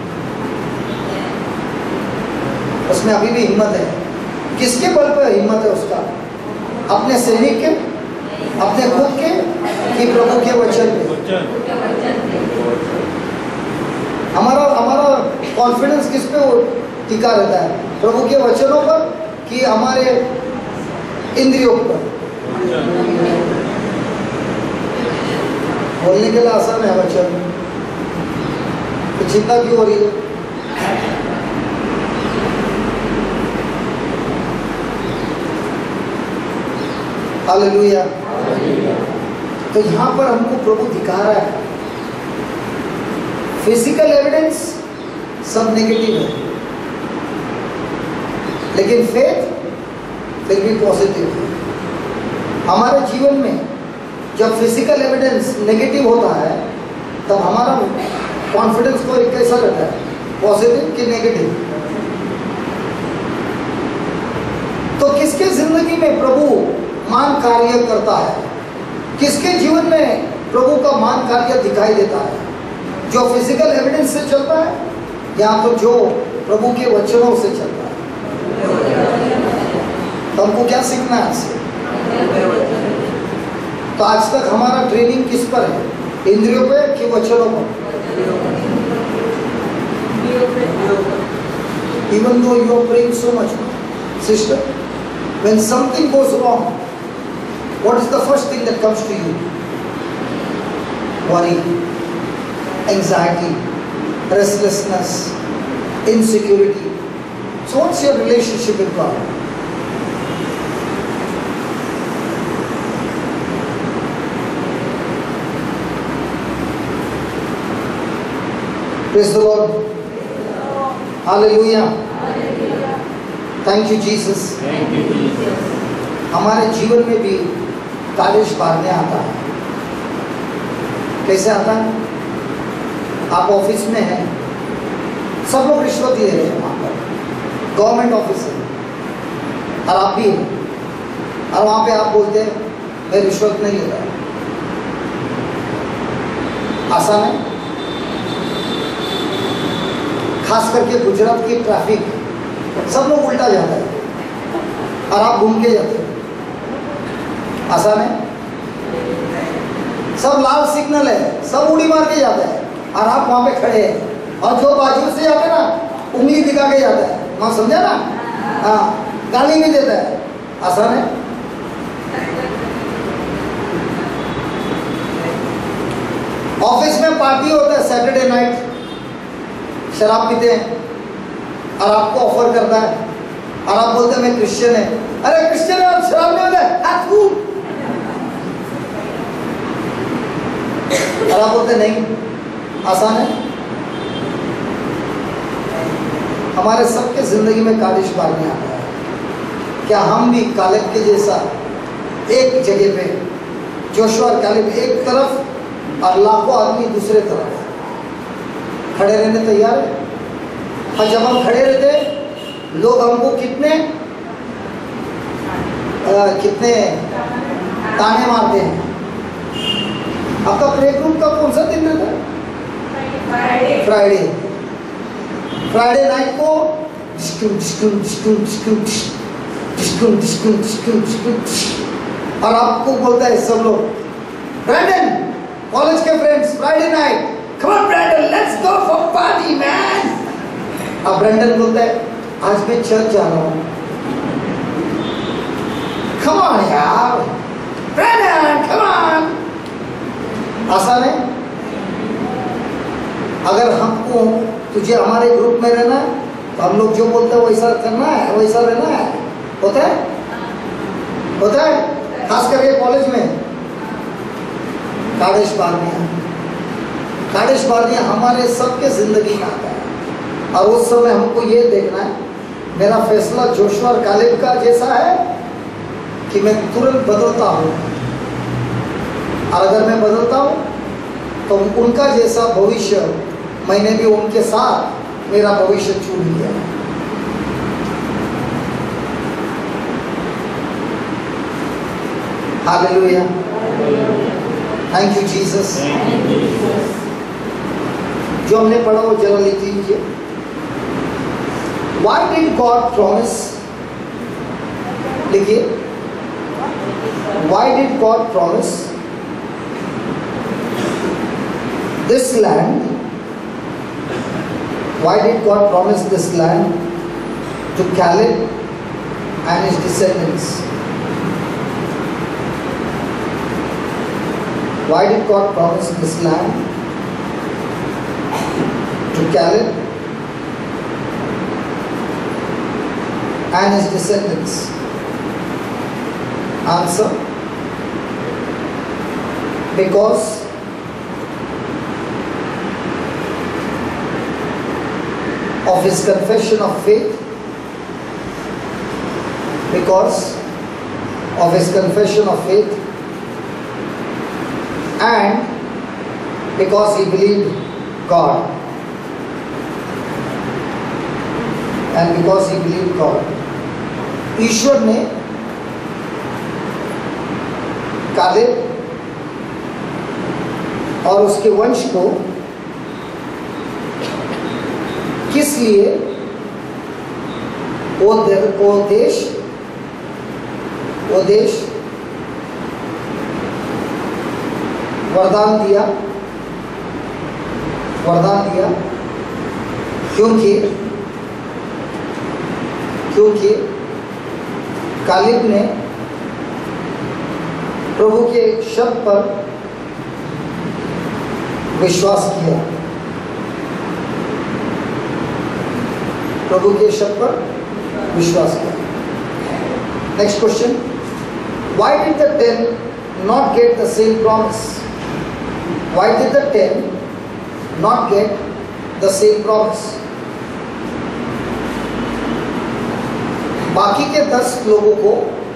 उसमें अभी भी हिम्मत है। किसके बल पर हिम्मत है उसका? अपने सैनिक के, अपने खुद के, कि प्रभु के वचन पे? हमारा हमारा कॉन्फिडेंस किस पे टिका रहता है? प्रभु के वचनों पर कि हमारे इंद्रियों पर? बोलने के लिए आसान है वचन, तो चिंता क्यों हो रही है? हालेलुया। तो यहाँ पर हमको प्रभु दिखा रहा है, फिजिकल एविडेंस सब नेगेटिव है, लेकिन फेथ फिर भी पॉजिटिव है। हमारे जीवन में जब फिजिकल एविडेंस नेगेटिव होता है तब हमारा कॉन्फिडेंस को एक कैसा रहता है? पॉजिटिव कि नेगेटिव? तो किसके जिंदगी में प्रभु मान कार्य करता है? किसके जीवन में प्रभु का मान कार्य दिखाई देता है? जो फिजिकल एविडेंस से चलता है या तो जो प्रभु के वचनों से चलता है? तो हमको क्या सीखना है इससे? तो आज तक हमारा ट्रेनिंग किस पर है? इंद्रियों पे कि वचनों पर? Even though you are praying so much, sister, when something goes wrong, what is the first thing that comes to you? Worry, anxiety, restlessness, insecurity. So what's your relationship with God? Praise the Lord. Hallelujah. Thank you Jesus. Thank you, Jesus. हमारे जीवन में भी कादेश बारने आता है। कैसे आता है? आप ऑफिस में हैं, सब लोग रिश्वत ले रहे हैं वहाँ पर, गवर्नमेंट ऑफिस है, और आप भी हैं, और वहाँ पे आप बोलते हैं मैं रिश्वत नहीं ले रहा, आसान है? खास करके गुजरात की ट्रैफिक, सब लोग उल्टा जाता है और आप घूम के जाते हो। आसान है? सब लाल सिग्नल है, सब उड़ी मार के जाता है और आप वहां पे खड़े हैं, और जो बाजू से जाते हैं ना उंगली दिखा के जाता है, वहां समझा ना? हाँ, गाली भी देता है। आसान है? ऑफिस में पार्टी होता है सैटरडे नाइट, शराब पीते हैं और आपको ऑफर करता है और आप बोलते हैं मैं क्रिश्चियन है। अरे क्रिश्चियन है और शराब नहीं होता है, और आप बोलते नहीं। आसान है? हमारे सबके जिंदगी में कालिश बारने आता है। क्या हम भी कालेब के जैसा एक जगह पे, जोशुआ और कालेब एक तरफ और लाखों आदमी दूसरे तरफ खड़े रहने तैयार है? और जब हम खड़े रहते लोग हमको कितने आ, कितने ताने मारते हैं। आपका प्रे ग्रुप का कौन सा दिन रहता है? फ्राइडे। फ्राइडे नाइट को और आपको बोलता है सब लोग, ब्रैंडन कॉलेज के friends Friday night, come on Brandon let's go for party man. अब ब्रैंडन बोलता है आज मैं चर्च जा रहा हूँ। कम ऑन यार ब्रैंडन, कम ऑन। आसान है? अगर हमको तुझे हमारे ग्रुप में रहना है तो हम लोग जो बोलते हैं वैसा करना है, वैसा रहना है। होता है? होता है? खास करके कॉलेज में कादेश बारनिया, कादेश बारनिया हमारे सबके जिंदगी में आता है और उस समय हमको ये देखना है मेरा फैसला जोशुआ और कालेब का जैसा है कि मैं तुरंत बदलता हूँ, और अगर मैं बदलता हूँ तो उनका जैसा भविष्य मैंने भी उनके साथ मेरा भविष्य चुन लिया। Hallelujah, thank you Jesus. जो हमने पढ़ा वो जरा लिख लीजिए। Why did God promise? लिखिए, Why did God promise this land? Why did God promise this land to Caleb and his descendants? Why did God promise this land to Caleb and his descendants? Answer: because of his confession of faith, because of his confession of faith, and because he believed God, and because he believed God. ईश्वर ने कालेब और उसके वंश को किस लिए वो दे, वो देश वो देश वरदान दिया वरदान दिया क्योंकि क्योंकि कालेब ने प्रभु के शब्द पर विश्वास किया, प्रभु के शब्द पर विश्वास किया। Next question, why did the ten not get the same promise? Why did the ten not get the same promise? बाकी के दस लोगों को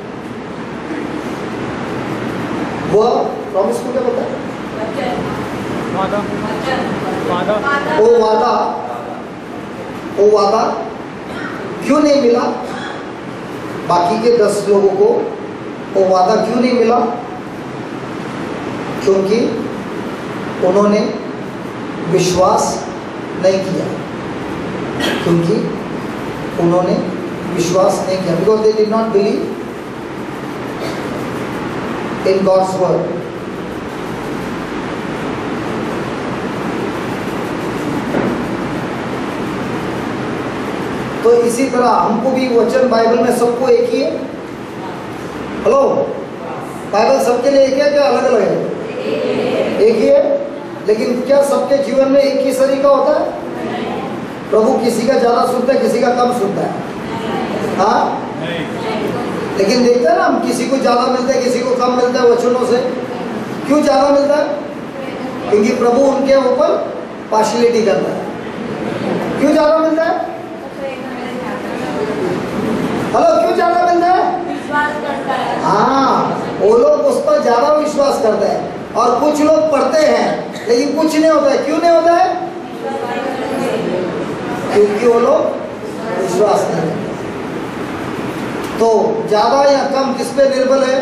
वह प्रॉमिस को क्या बोलता है? वादा। वो वादा वो वादा क्यों नहीं मिला? बाकी के दस लोगों को वो वादा क्यों नहीं मिला? क्योंकि उन्होंने विश्वास नहीं किया, क्योंकि उन्होंने विश्वास नहीं किया, because they did not believe in God's word. तो इसी तरह हमको भी वचन बाइबल में सबको एक ही है। हेलो, बाइबल सबके लिए एक है क्या अलग अलग है? एक ही है। लेकिन क्या सबके जीवन में एक ही तरीका होता है? प्रभु किसी का ज्यादा सुनता है, किसी का कम सुनता है। हाँ, लेकिन देखते हैं ना हम, किसी को ज्यादा मिलता है, किसी को कम मिलता है वचनों से। क्यों ज्यादा मिलता है? क्योंकि प्रभु उनके ऊपर पार्शियलिटी करता है। क्यों ज्यादा मिलता है? हेलो, क्यों ज्यादा मिलता है? हाँ, वो लोग उस पर ज्यादा विश्वास करते हैं, और कुछ लोग पढ़ते हैं लेकिन कुछ नहीं होता है। क्यों नहीं होता है? क्योंकि वो लोग विश्वास नहीं करते। तो ज्यादा या कम किस पे निर्भर है?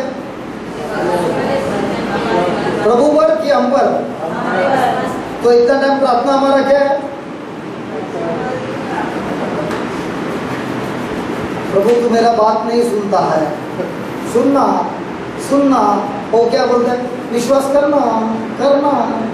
प्रभु पर कि हम पर? तो इतना टाइम प्रार्थना हमारा क्या है? प्रभु तू मेरा बात नहीं सुनता है। सुनना सुनना वो क्या बोलता है? विश्वास करना करना।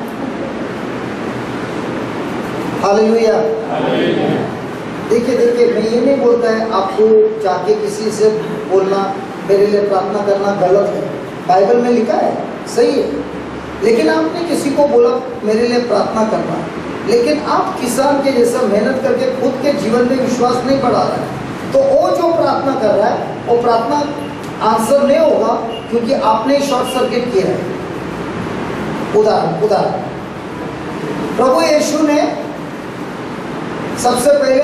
हालेलुया। देखिए देखिए, मैं ये नहीं बोलता है आपको जाके किसी से बोलना मेरे लिए प्रार्थना करना गलत है। बाइबल में लिखा है, सही है। लेकिन आपने किसी को बोला मेरे लिए प्रार्थना करना, लेकिन आप किसान के जैसा मेहनत करके खुद के जीवन में विश्वास नहीं बढ़ा रहे हैं, तो वो जो प्रार्थना कर रहा है वो प्रार्थना आंसर नहीं होगा, क्योंकि आपने शॉर्ट सर्किट किया है। उदाहरण उदाहरण प्रभु यीशु ने सबसे पहले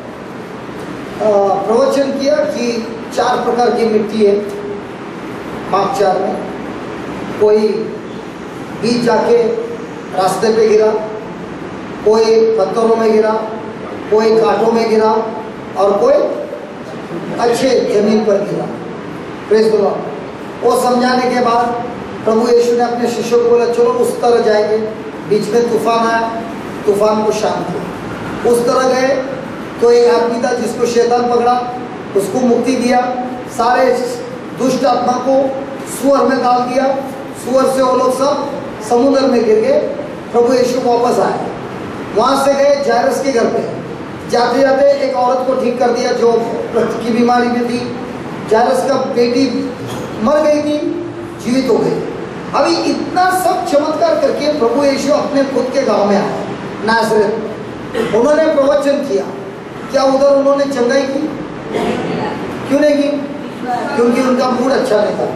प्रवचन किया कि चार प्रकार की मिट्टी है मार्क चार में। कोई बीज जाके रास्ते पे गिरा, कोई पत्थरों में गिरा, कोई कांटों में गिरा, और कोई अच्छे जमीन पर गिरा। Praise the Lord. वो समझाने के बाद प्रभु यीशु ने अपने शिष्यों को बोला चलो उस तरह जाएंगे। बीच में तूफान आया, तूफान को शांत किया। उस तरह गए तो एक आदमी था जिसको शैतान पकड़ा, उसको मुक्ति दिया, सारे दुष्ट आत्मा को सुअर में डाल दिया। सुअर से वो लोग सब समुद्र में गिर गए। प्रभु यीशु वापस आए, वहाँ से गए जायरस के घर पे। जाते जाते एक औरत को ठीक कर दिया जो रक्त की बीमारी में थी। जायरस का बेटी मर गई थी, जीवित हो गई। अभी इतना सब चमत्कार करके प्रभु यीशु अपने खुद के गांव में आए नाज़रेत। उन्होंने प्रवचन किया। क्या उधर उन्होंने चंगाई की? क्यों नहीं की? क्योंकि उनका मूड अच्छा नहीं था।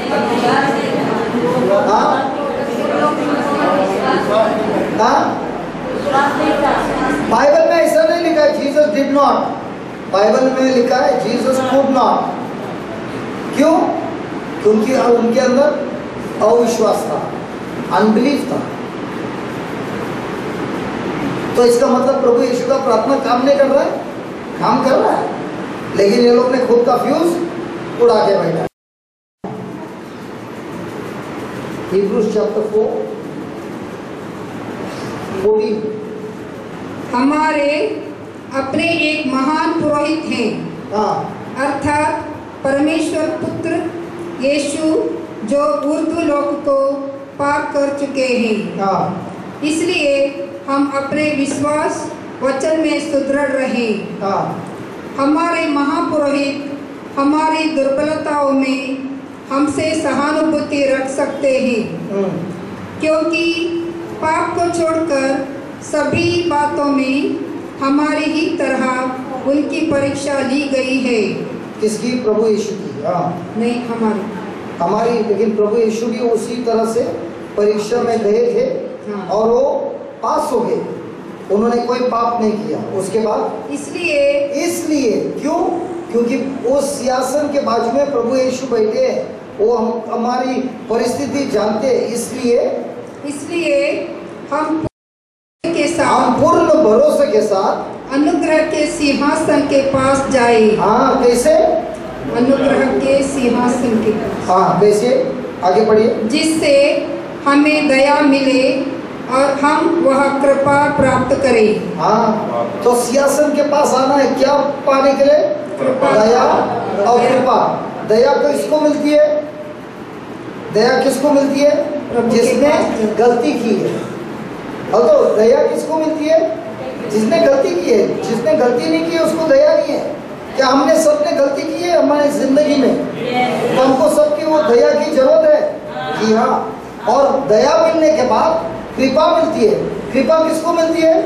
हाँ हाँ, बाइबल में ऐसा नहीं लिखा है जीसस डिड नॉट। बाइबल में लिखा है जीसस कुड नॉट। क्यों? क्योंकि उनके अंदर अविश्वास था, अनबिलीफ था। तो इसका मतलब प्रभु यीशु का प्रार्थना काम नहीं कर रहा है? काम कर रहा है, लेकिन ये लोग ने खुद का फ्यूज उड़ा के बैठा। Hebrews chapter four, fourteen। हमारे अपने एक महान पुरोहित हैं, हाँ, अर्थात परमेश्वर पुत्र यीशु जो ऊर्ध्व लोक को पार कर चुके हैं। हाँ, इसलिए हम अपने विश्वास वचन में सुदृढ़ रहें। हाँ, हमारे महापुरोहित हमारी दुर्बलताओं में हमसे सहानुभूति रख सकते हैं, क्योंकि पाप को छोड़कर सभी बातों में हमारी ही तरह उनकी परीक्षा ली गई है। किसकी? प्रभु यीशु की। हाँ, नहीं, हमारी हमारी। लेकिन प्रभु यीशु भी उसी तरह से परीक्षा में गए थे। हाँ। और वो पास हो गए। उन्होंने कोई पाप नहीं किया। उसके बाद इसलिए इसलिए क्यों? क्योंकि वो सिंहासन के बाजू में प्रभु यीशु बैठे हैं, वो हम हमारी परिस्थिति जानते हैं। इसलिए इसलिए हम के साथ हम पूर्ण भरोसे के साथ अनुग्रह के सिंहासन के पास जाए। हाँ, कैसे? अनुग्रह के सिंहासन के पास। हाँ, कैसे? आगे बढ़िए। जिससे हमें दया मिले और हम वह कृपा प्राप्त करें। हाँ, तो सिंहासन के पास आना है क्या पाने के लिए? दया और कृपा। दया किसको मिलती है? दया किसको मिलती है? जिसने गलती की है। और तो दया किसको मिलती है? जिसने गलती की है। जिसने गलती नहीं की है उसको दया नहीं है। क्या हमने सबने गलती की है हमारी जिंदगी में? तो हमको सबकी वो दया की जरूरत है कि हाँ। और दया मिलने के बाद कृपा मिलती है। कृपा किसको मिलती है?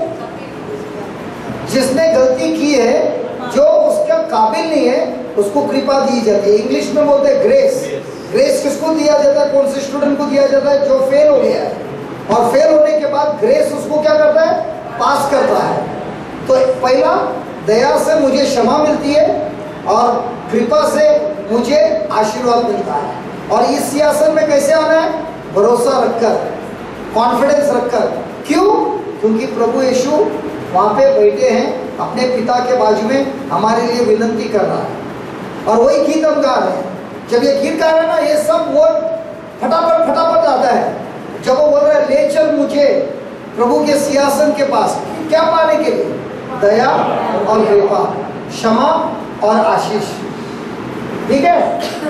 जिसने गलती की है, जो उसका काबिल नहीं है, उसको कृपा दी जाती है। इंग्लिश में बोलते हैं ग्रेस। ग्रेस किसको दिया जाता है? कौन से स्टूडेंट को दिया जाता है? जो फेल हो गया है। और फेल होने के बाद ग्रेस उसको क्या करता है? पास करता है। तो पहला, दया से मुझे क्षमा मिलती है और कृपा से मुझे आशीर्वाद मिलता है। और इस सियासत में कैसे आना है? भरोसा रखकर, कॉन्फिडेंस रखकर। क्यों? क्योंकि प्रभु यीशु वहाँ पे बैठे हैं अपने पिता के बाजू में, हमारे लिए विनती कर रहा है। और वही गीत हम गा रहे हैं। जब ये गीत गा रहे हैं ना, ये सब वो फटाफट फटाफट आता है। जब वो बोल रहा है ले चल मुझे प्रभु के सिंहासन के पास, क्या पाने के लिए? दया और कृपा, क्षमा और आशीष। ठीक है?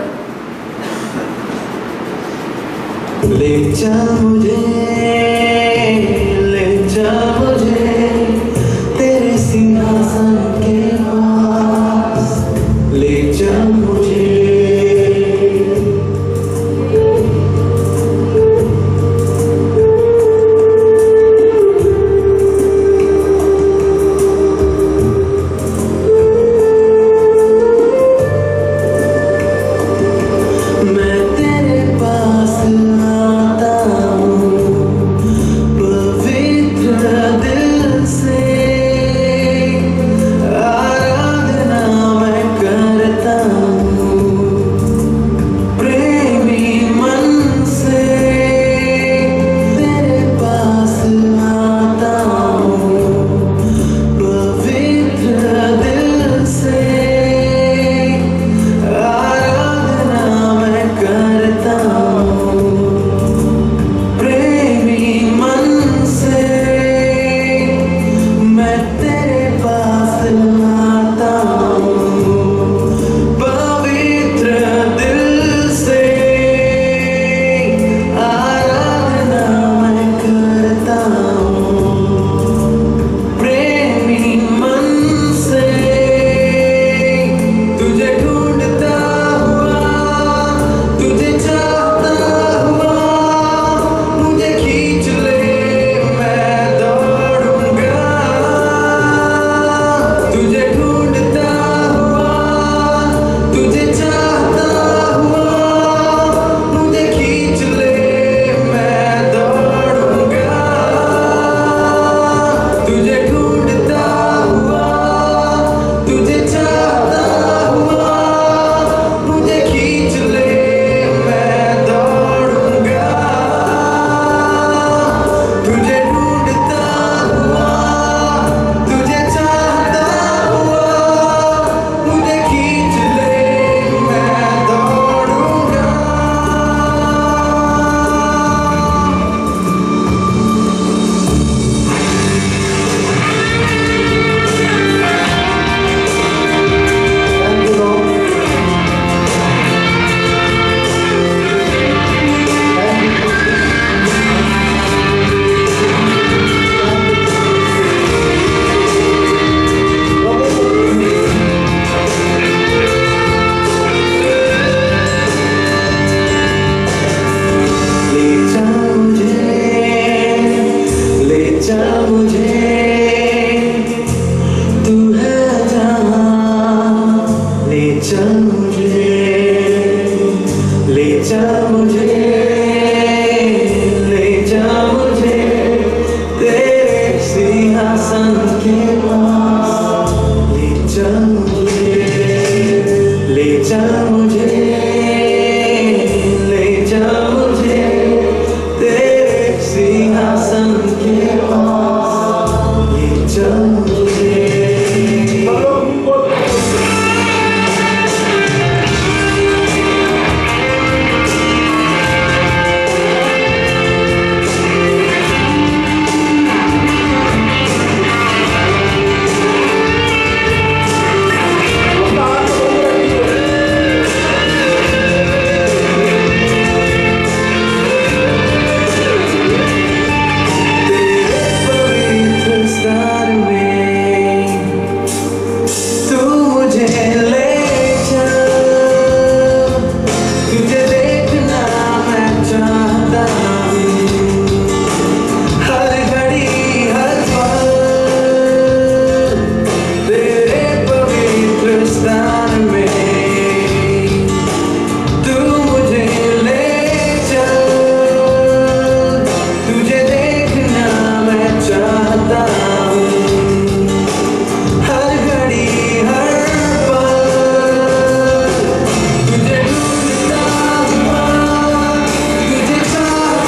ले जा मुझे, ले जा मुझे तेरे सिंहासन के पास, ले जा मुझे। The चाहता हूँ, हर घड़ी हर पल तेरे पवित्र स्थान में तू मुझे ले चल, तुझे देखना मैं चाहता हूँ, हर घड़ी हर पल तुझे ढूंढता हुआ, तुझे चाहता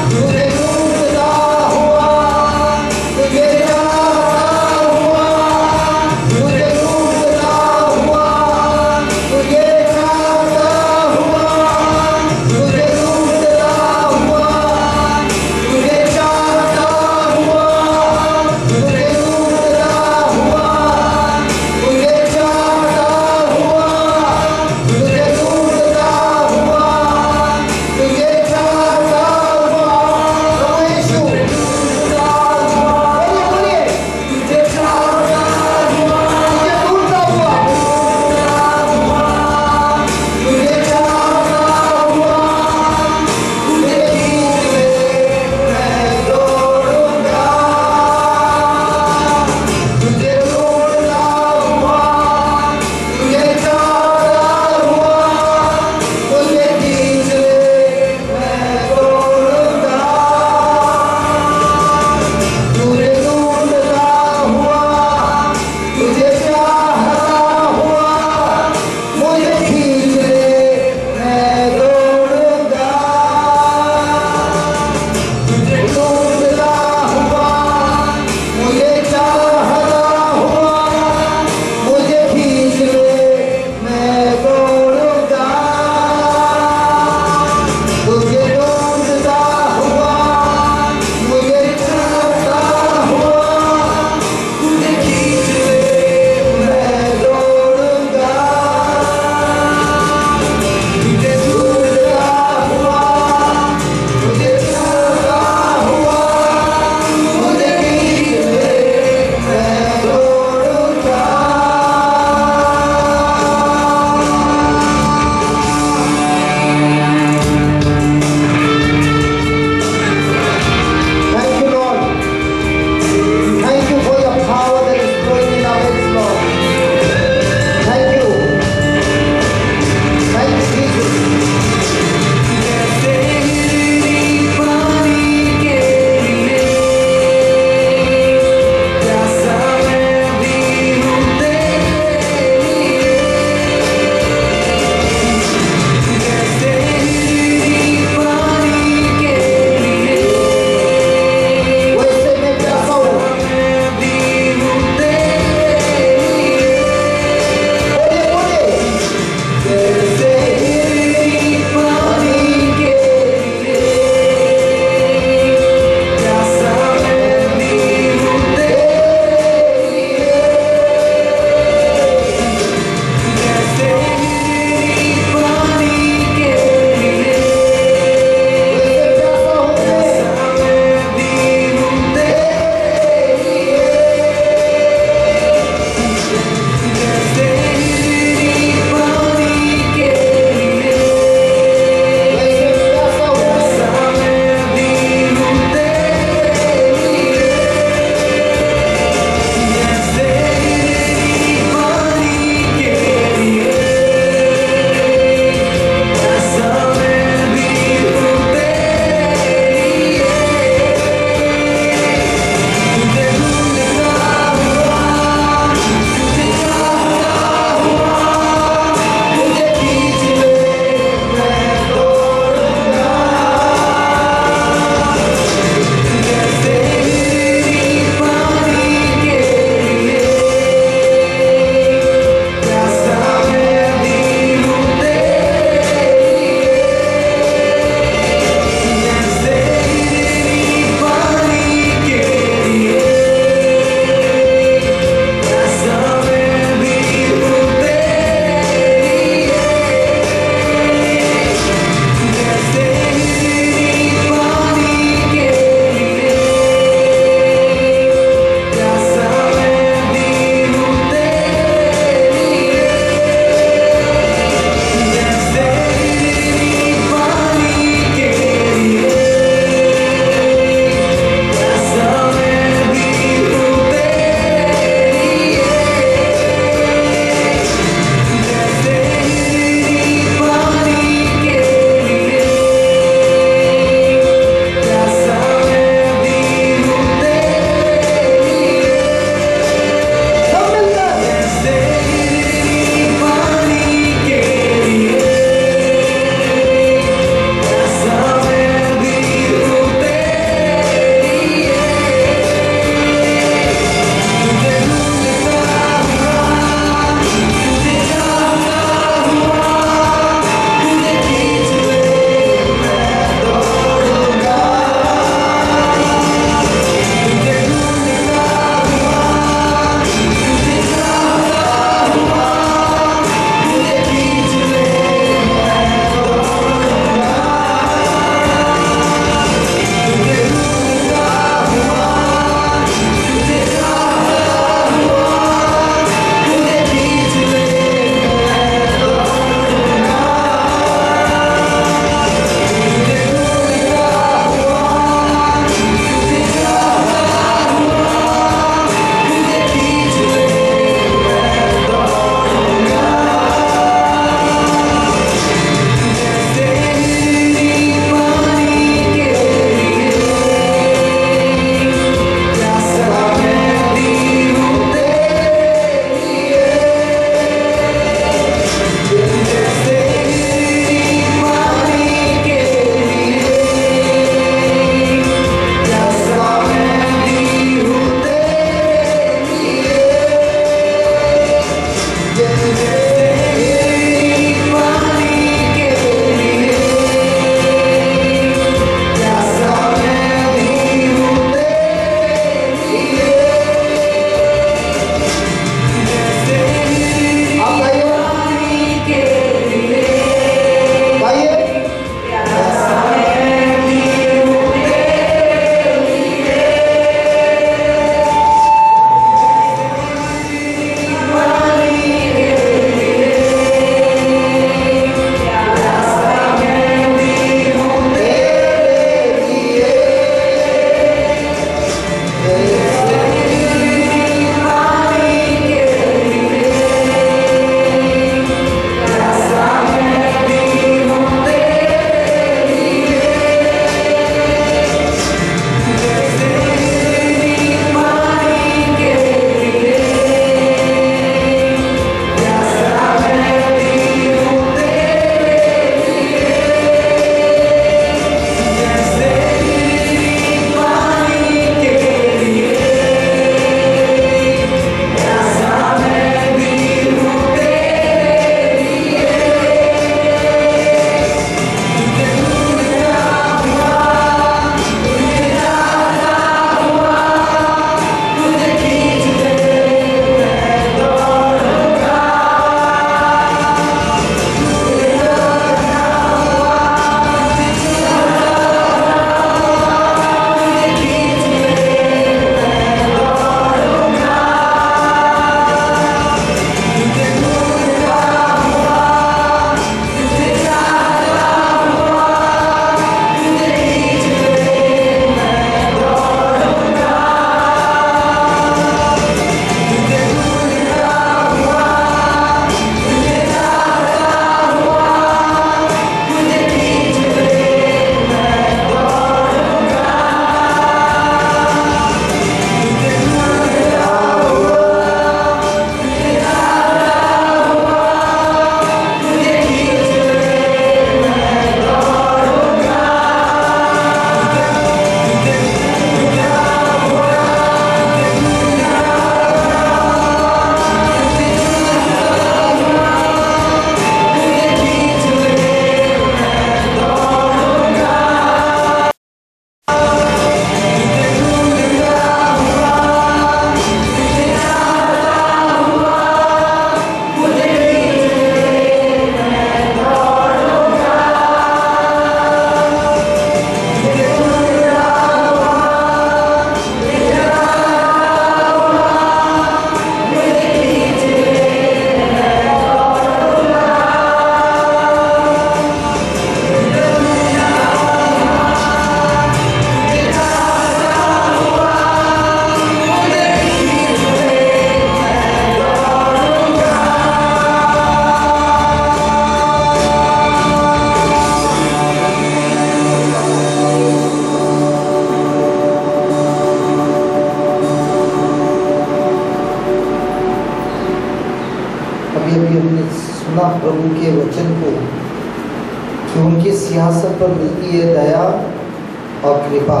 प्रभु के वचन को कि उनके सिंहासन पर मिलती है दया और कृपा।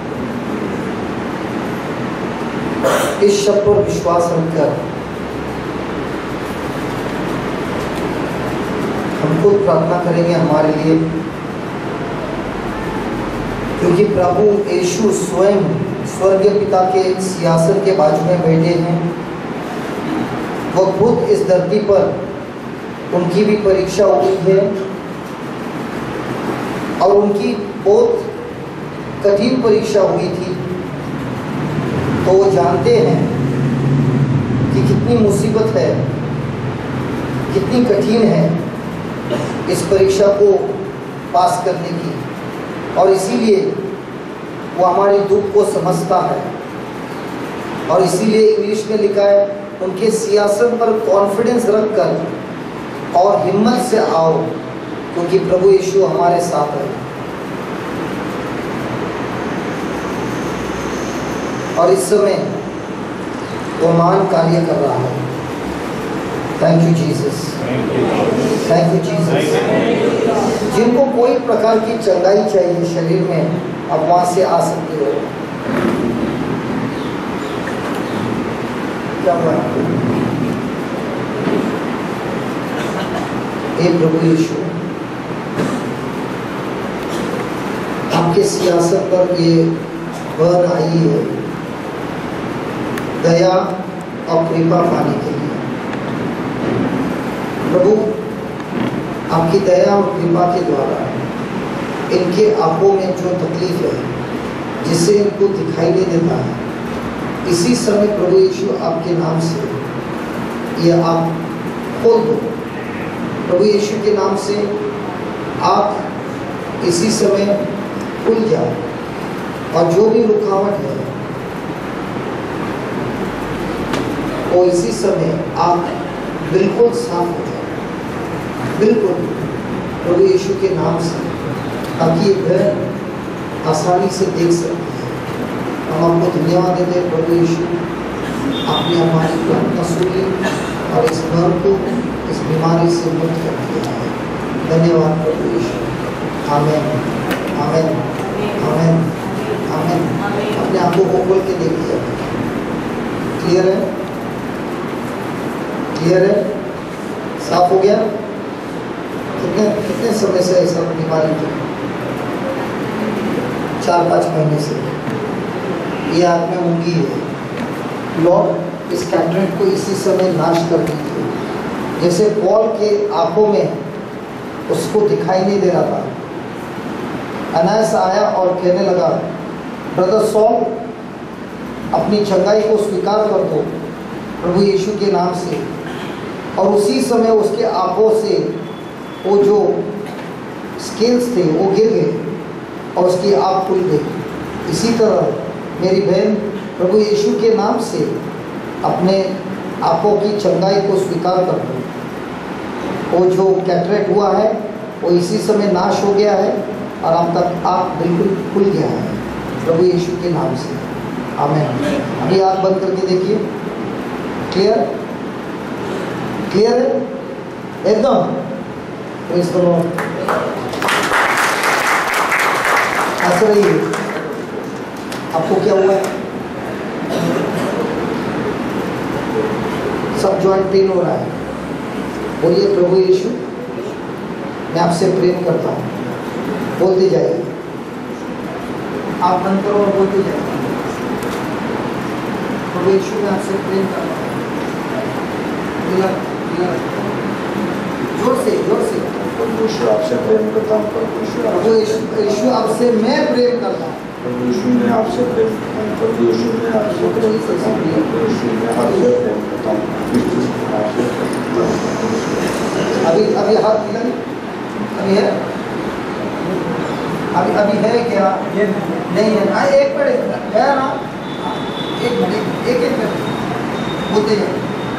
इस शब्द पर विश्वास रखकर हम खुद प्रार्थना करेंगे हमारे लिए, क्योंकि प्रभु यीशु स्वयं स्वर्गीय पिता के सिंहासन के बाजू में बैठे हैं। वह खुद इस धरती पर उनकी भी परीक्षा हुई है और उनकी बहुत कठिन परीक्षा हुई थी, तो वो जानते हैं कि कितनी मुसीबत है, कितनी कठिन है इस परीक्षा को पास करने की, और इसीलिए वो हमारे दुख को समझता है। और इसीलिए इंग्लिश में लिखा है, उनके सिंहासन पर कॉन्फिडेंस रखकर और हिम्मत से आओ, क्योंकि प्रभु यीशु हमारे साथ है। और इस समय वो महान कार्य कर रहा है। Thank you Jesus, thank you Jesus. जिनको कोई प्रकार की चंगाई चाहिए शरीर में, अब वहां से आ सकते हो। क्या हुआ? हे प्रभु यीशु, आपके सिंहासन पर ये बन आई है दया और कृपा पाने के लिए। प्रभु, आपकी दया और कृपा के द्वारा इनके आंखों में जो तकलीफ है, जिससे इनको दिखाई नहीं देता है, इसी समय प्रभु यीशु आपके नाम से ये आप खोल दो। प्रभु यीशु के नाम से आप इसी समय खुल जाओ, और जो भी रुकावट है वो इसी समय आप बिल्कुल साफ हो जाए, बिल्कुल प्रभु यीशु के नाम से, ताकि ये घर आसानी से देख सकते हैं। हम आपको धन्यवाद देते हैं प्रभु यीशु, आपने हमारी प्रार्थना सुनी और इस घर को इस बीमारी से मुक्त कर दिया है। धन्यवाद प्रभु यीशु। आमीन, आमीन, आमीन, आमीन। अपने आंखों को खोल के देखिए। क्लियर है? क्लियर है? साफ हो गया? कितने कितने समय से ऐसा बीमारी थी? चार पाँच महीने से ये आँख में मूंगी है। लॉर्ड, इस कैटरेक्ट को इसी समय नाश कर दीजिए। जैसे पॉल के आंखों में उसको दिखाई नहीं दे रहा था, अनायास आया और कहने लगा, ब्रदर सॉल, अपनी चंगाई को स्वीकार कर दो प्रभु यीशु के नाम से। और उसी समय उसके आंखों से वो जो स्केल्स थे वो गिर गए और उसकी आँख खुल गई। इसी तरह मेरी बहन, प्रभु यीशु के नाम से अपने आँखों की चंगाई को स्वीकार कर दो। वो जो कैटरेक्ट हुआ है वो इसी समय नाश हो गया है और अब तक आँख बिल्कुल खुल गया है प्रभु यीशु के नाम से। आमीन। अभी आँख बंद करके देखिए। क्लियर? क्लियर है एकदम? Praise the Lord. हंस रही है। आपको क्या हुआ है? सब जॉइंट पेन हो रहा है। बोलिए, प्रभु यीशु, मैं आपसे प्रेम करता हूँ। बोलते जाइए, आप बंद करो और बोलते जाइए, प्रभु यीशु, मैं आपसे प्रेम करता हूँ। जोर से, जोर से। प्रभु यीशु, आपसे प्रेम करता हूँ। प्रभु यीशु, प्रभु यीशु, आपसे मैं प्रेम करता हूँ। प्रभु यीशु, मैं आपसे प्रेम करता हूँ। प्रभु यीशु, मैं आपसे प्रेम करता हूँ। प्रभु यीशु, मैं आपसे प्रेम करता हूँ। अभी अभी हाथ मिला अभी है? अभी अभी है क्या? नहीं है ना? एक मिनट है ना? एक मिनट, एक एक मिनट बोलते जाए।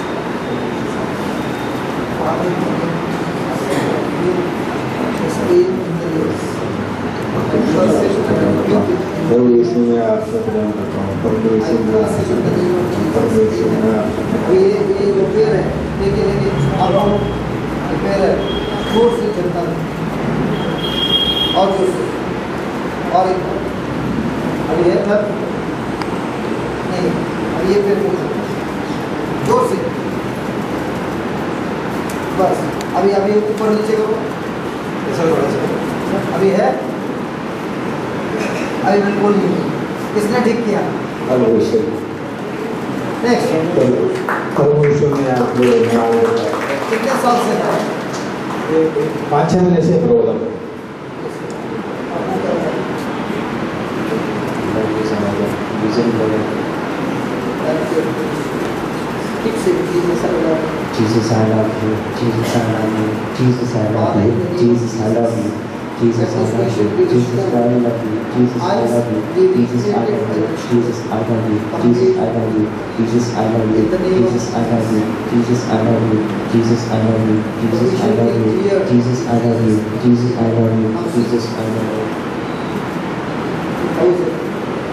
प्रभु यीशु, मैं आपसे प्रेम करता हूँ। प्रभु यीशु, मैं आपसे प्रेम करता हूँ। प्रभु यीशु, मैं आपसे ये ये जो पेड़ है, लेकिन लेकिन अब हम फिर जोर से झटका दो और जोर से और एक बार। अभी है इधर नहीं, अभी ये फिर जोर से बस। अभी अभी ऊपर नीचे करो ऐसा थोड़ा सा। अभी है, अभी बिल्कुल नहीं। किसने ठीक किया? नेक्स्ट में आप कितने साल से था? पाँच छः महीने से प्रॉब्लम है। Jesus, I love you. Jesus, I love you. Jesus, I love you. Jesus, I love you. Jesus, I love you. Jesus, I love you. Jesus, I love you. Jesus, I love you. Jesus, I love you. Jesus, I love you. Jesus, I love you. Jesus, I love you. Jesus, I love you. Jesus, I love you. Jesus, I love you. Jesus, I love you. Jesus, I love you. Jesus, I love you. How is it?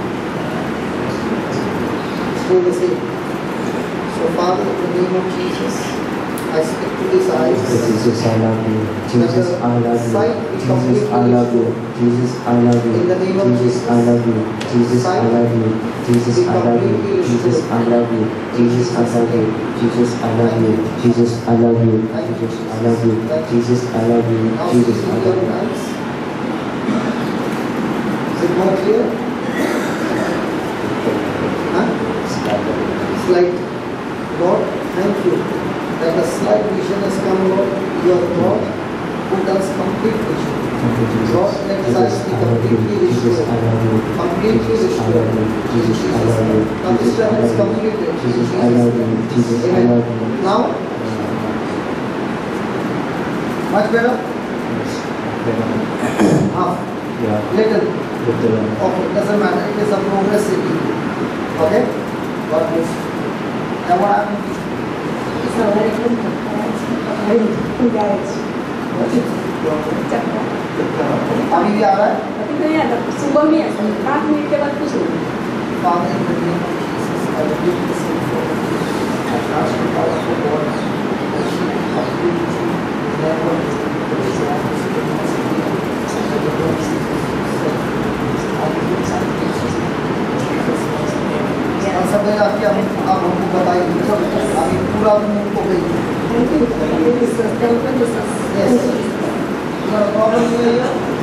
Still the same. So Father, in the name of Jesus, I speak to these eyes. Jesus, I love you. Jesus, I love you. Jesus, I love you. Jesus, I love you. In the name of Jesus, I love you. Jesus, I love you. Jesus, I love you. Jesus, I love you. Jesus, I love you. Jesus, I love you. Jesus, I love you. Jesus, I love you. Jesus, I love you. Now Jesus, see I with love your you. eyes. Is it more clear? Huh? Slight. Lord, thank you that a slight vision has come, Lord. You are God who does complete vision. Lord, let his eyes be completely restored. Completely restored. In Jesus' name. Now this time is completed. In Jesus, Jesus' I love you. name. Jesus, I Amen. love you. Now, much better? Half. Yeah. Little. Little. Okay, doesn't matter. It is a progressive healing. Okay? God bless you. Now what happened? अभी भी आ रहा है? सुबह में पाँच मिनट के बाद कुछ नहीं। Father, in the name of Jesus, I rebuke this info. I cast it out of the water. I speak completely. Never सब आपकी आप हमको बताइए अभी पूरा मुंह को गई प्रॉब्लम नहीं है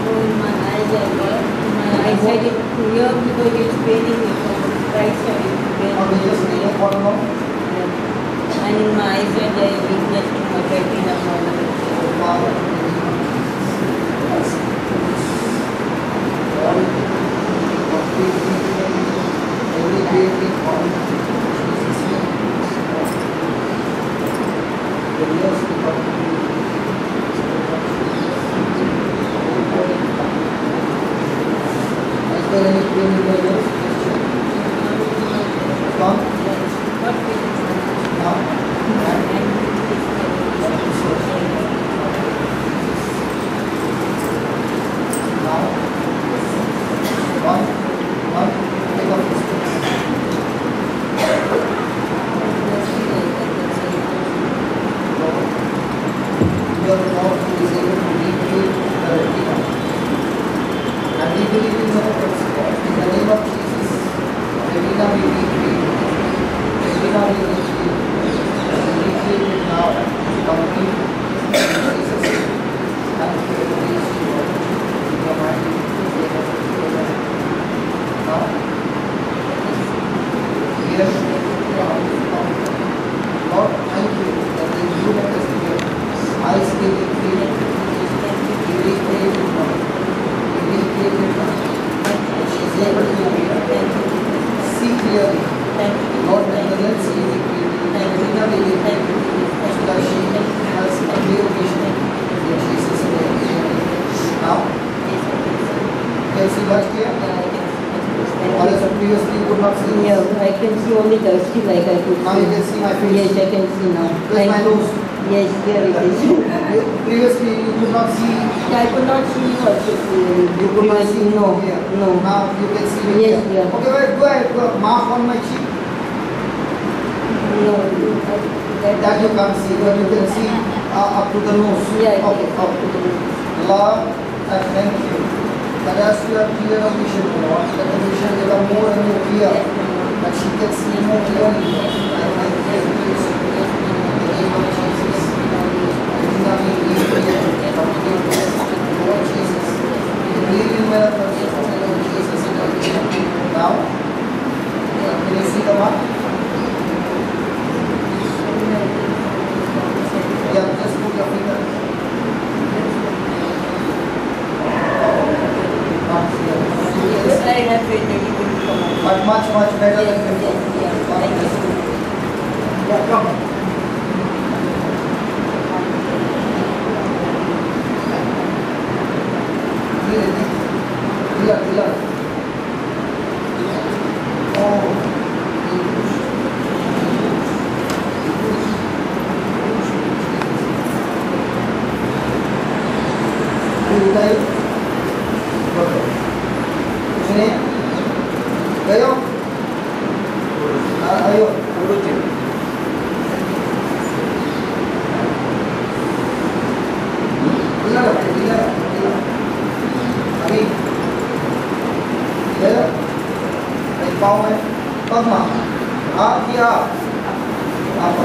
And in my eyes, I have weakness to my retina problem. That you can't see, but you can see Uh, up to the nose. Yeah, Okay, yeah. up to the nose. Lord, I thank you that as you have cleared her vision, Lord, that the vision become more and more clear, that she can see more clearly. I thank you. In the name of Jesus. In the name of Jesus. Lord Jesus. We believe in miracles. Lord Jesus. Now, can you see the mark? Yeah, just put your finger. Yes, I have faith that it will come out. But much, much better Yes, than before. yes, yeah. Thank you. Yeah, come. Dhीरे, धीरे, धीरे. Oh. बताइए सुनिए गयो आयो ढीला रखो ढीला ढीला अभी गयो एक पाँव में पग मार हाथ किया आप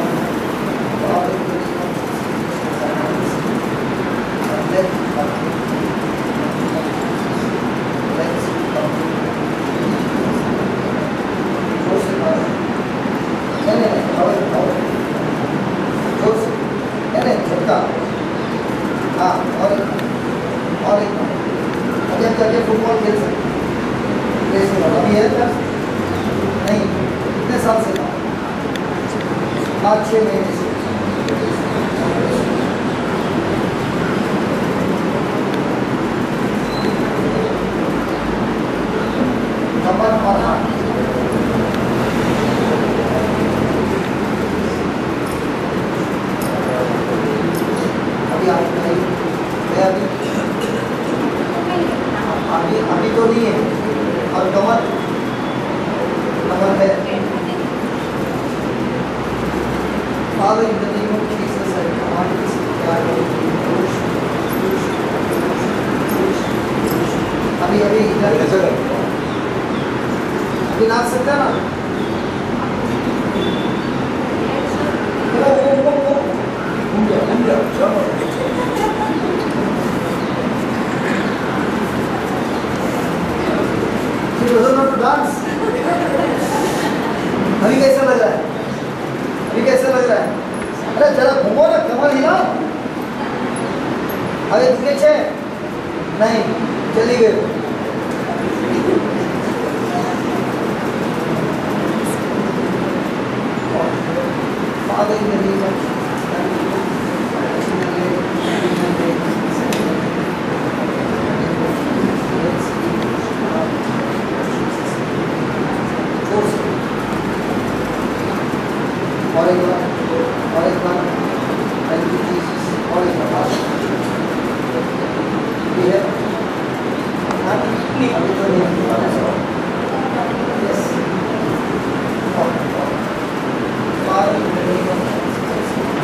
हाँ और और अभी आप जाके फुटबॉल खेल सकते हैं अभी है क्या नहीं कितने साल से पाँच छः महीने से कमर और हाथ अभी आप बताइए अभी अभी अभी तो नहीं है और कमर कमर है Father, in the name of Jesus, I command this अभी अभी इधर अभी नाच सकते हैं ना ओ ओ ओ ओ घूम जाओ घूम जाओ चलो You doesn't know to dance. अभी कैसा लग रहा है अभी कैसा लग रहा है अरे जरा घूमो ना कमर हिलाओ अरे पीछे नहीं चली गई Father, in the name of और एक बार और एक बार थैंक यू जीसस और एक बार ये है अभी तो नहीं yes Father, in the name of Jesus.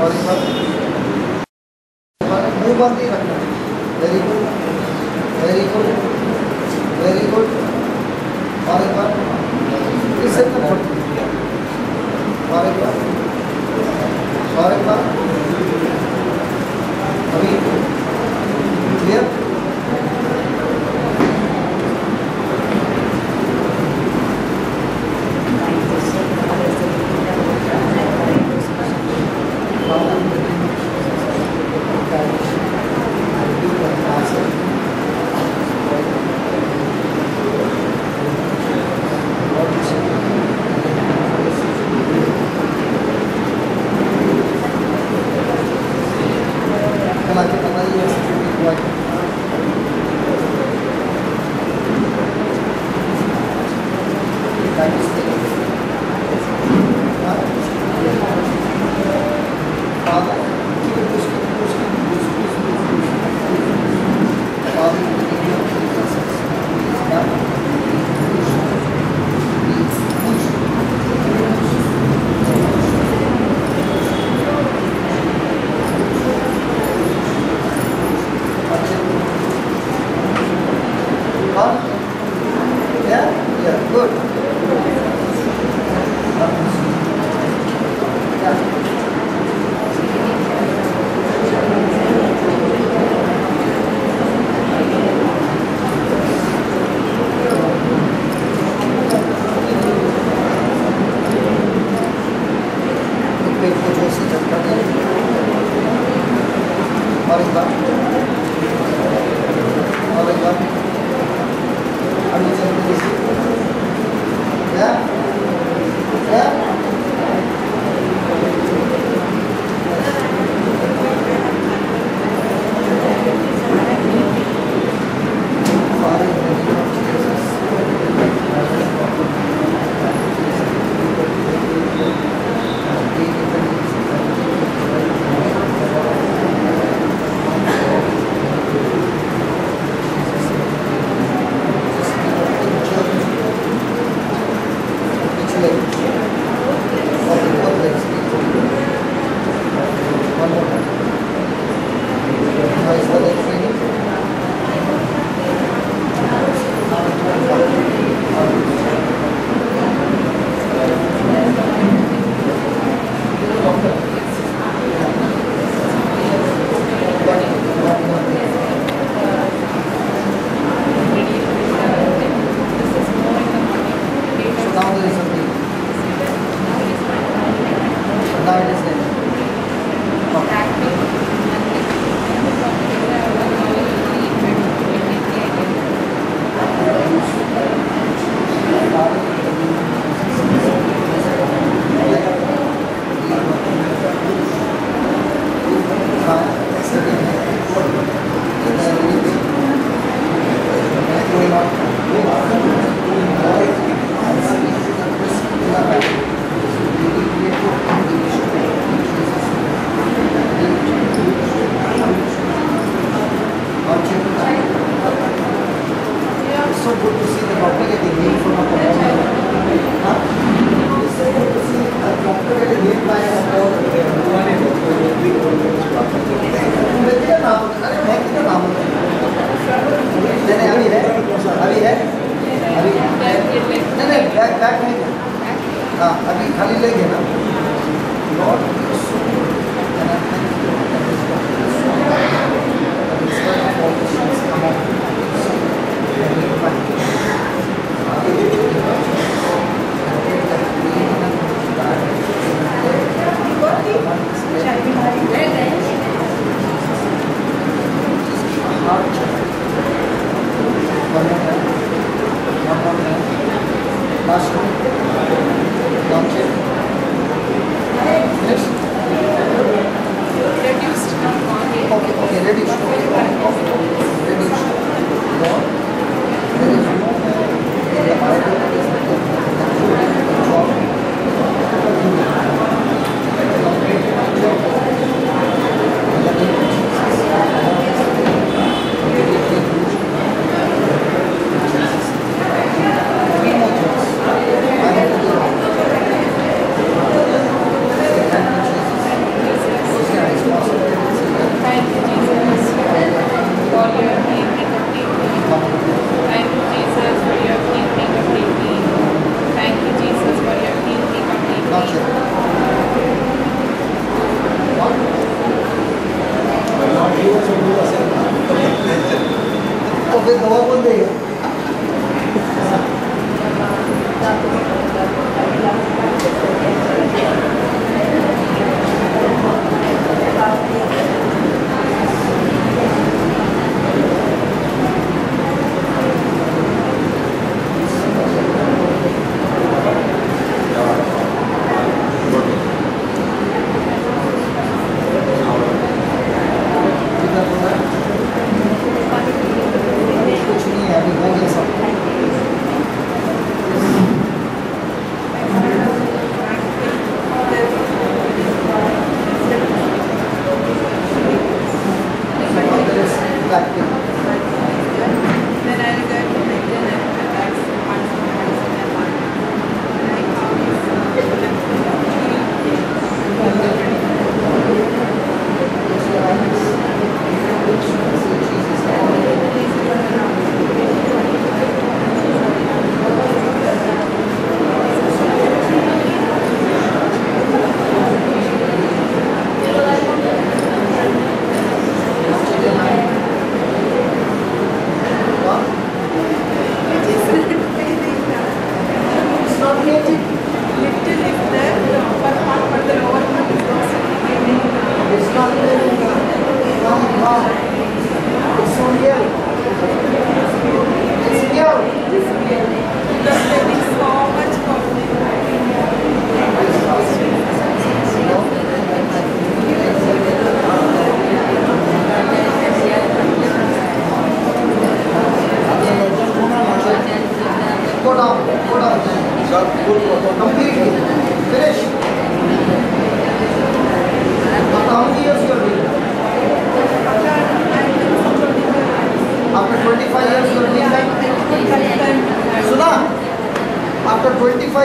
और एक बार मुंह बंद ही रखना। Very good, very good, very good. और एक बार फिर से कंफर्ट, और एक बार, और एक बार। अभी clear?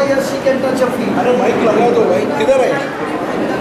here she can touch your feet. अरे माइक लगा दो भाई, किधर है?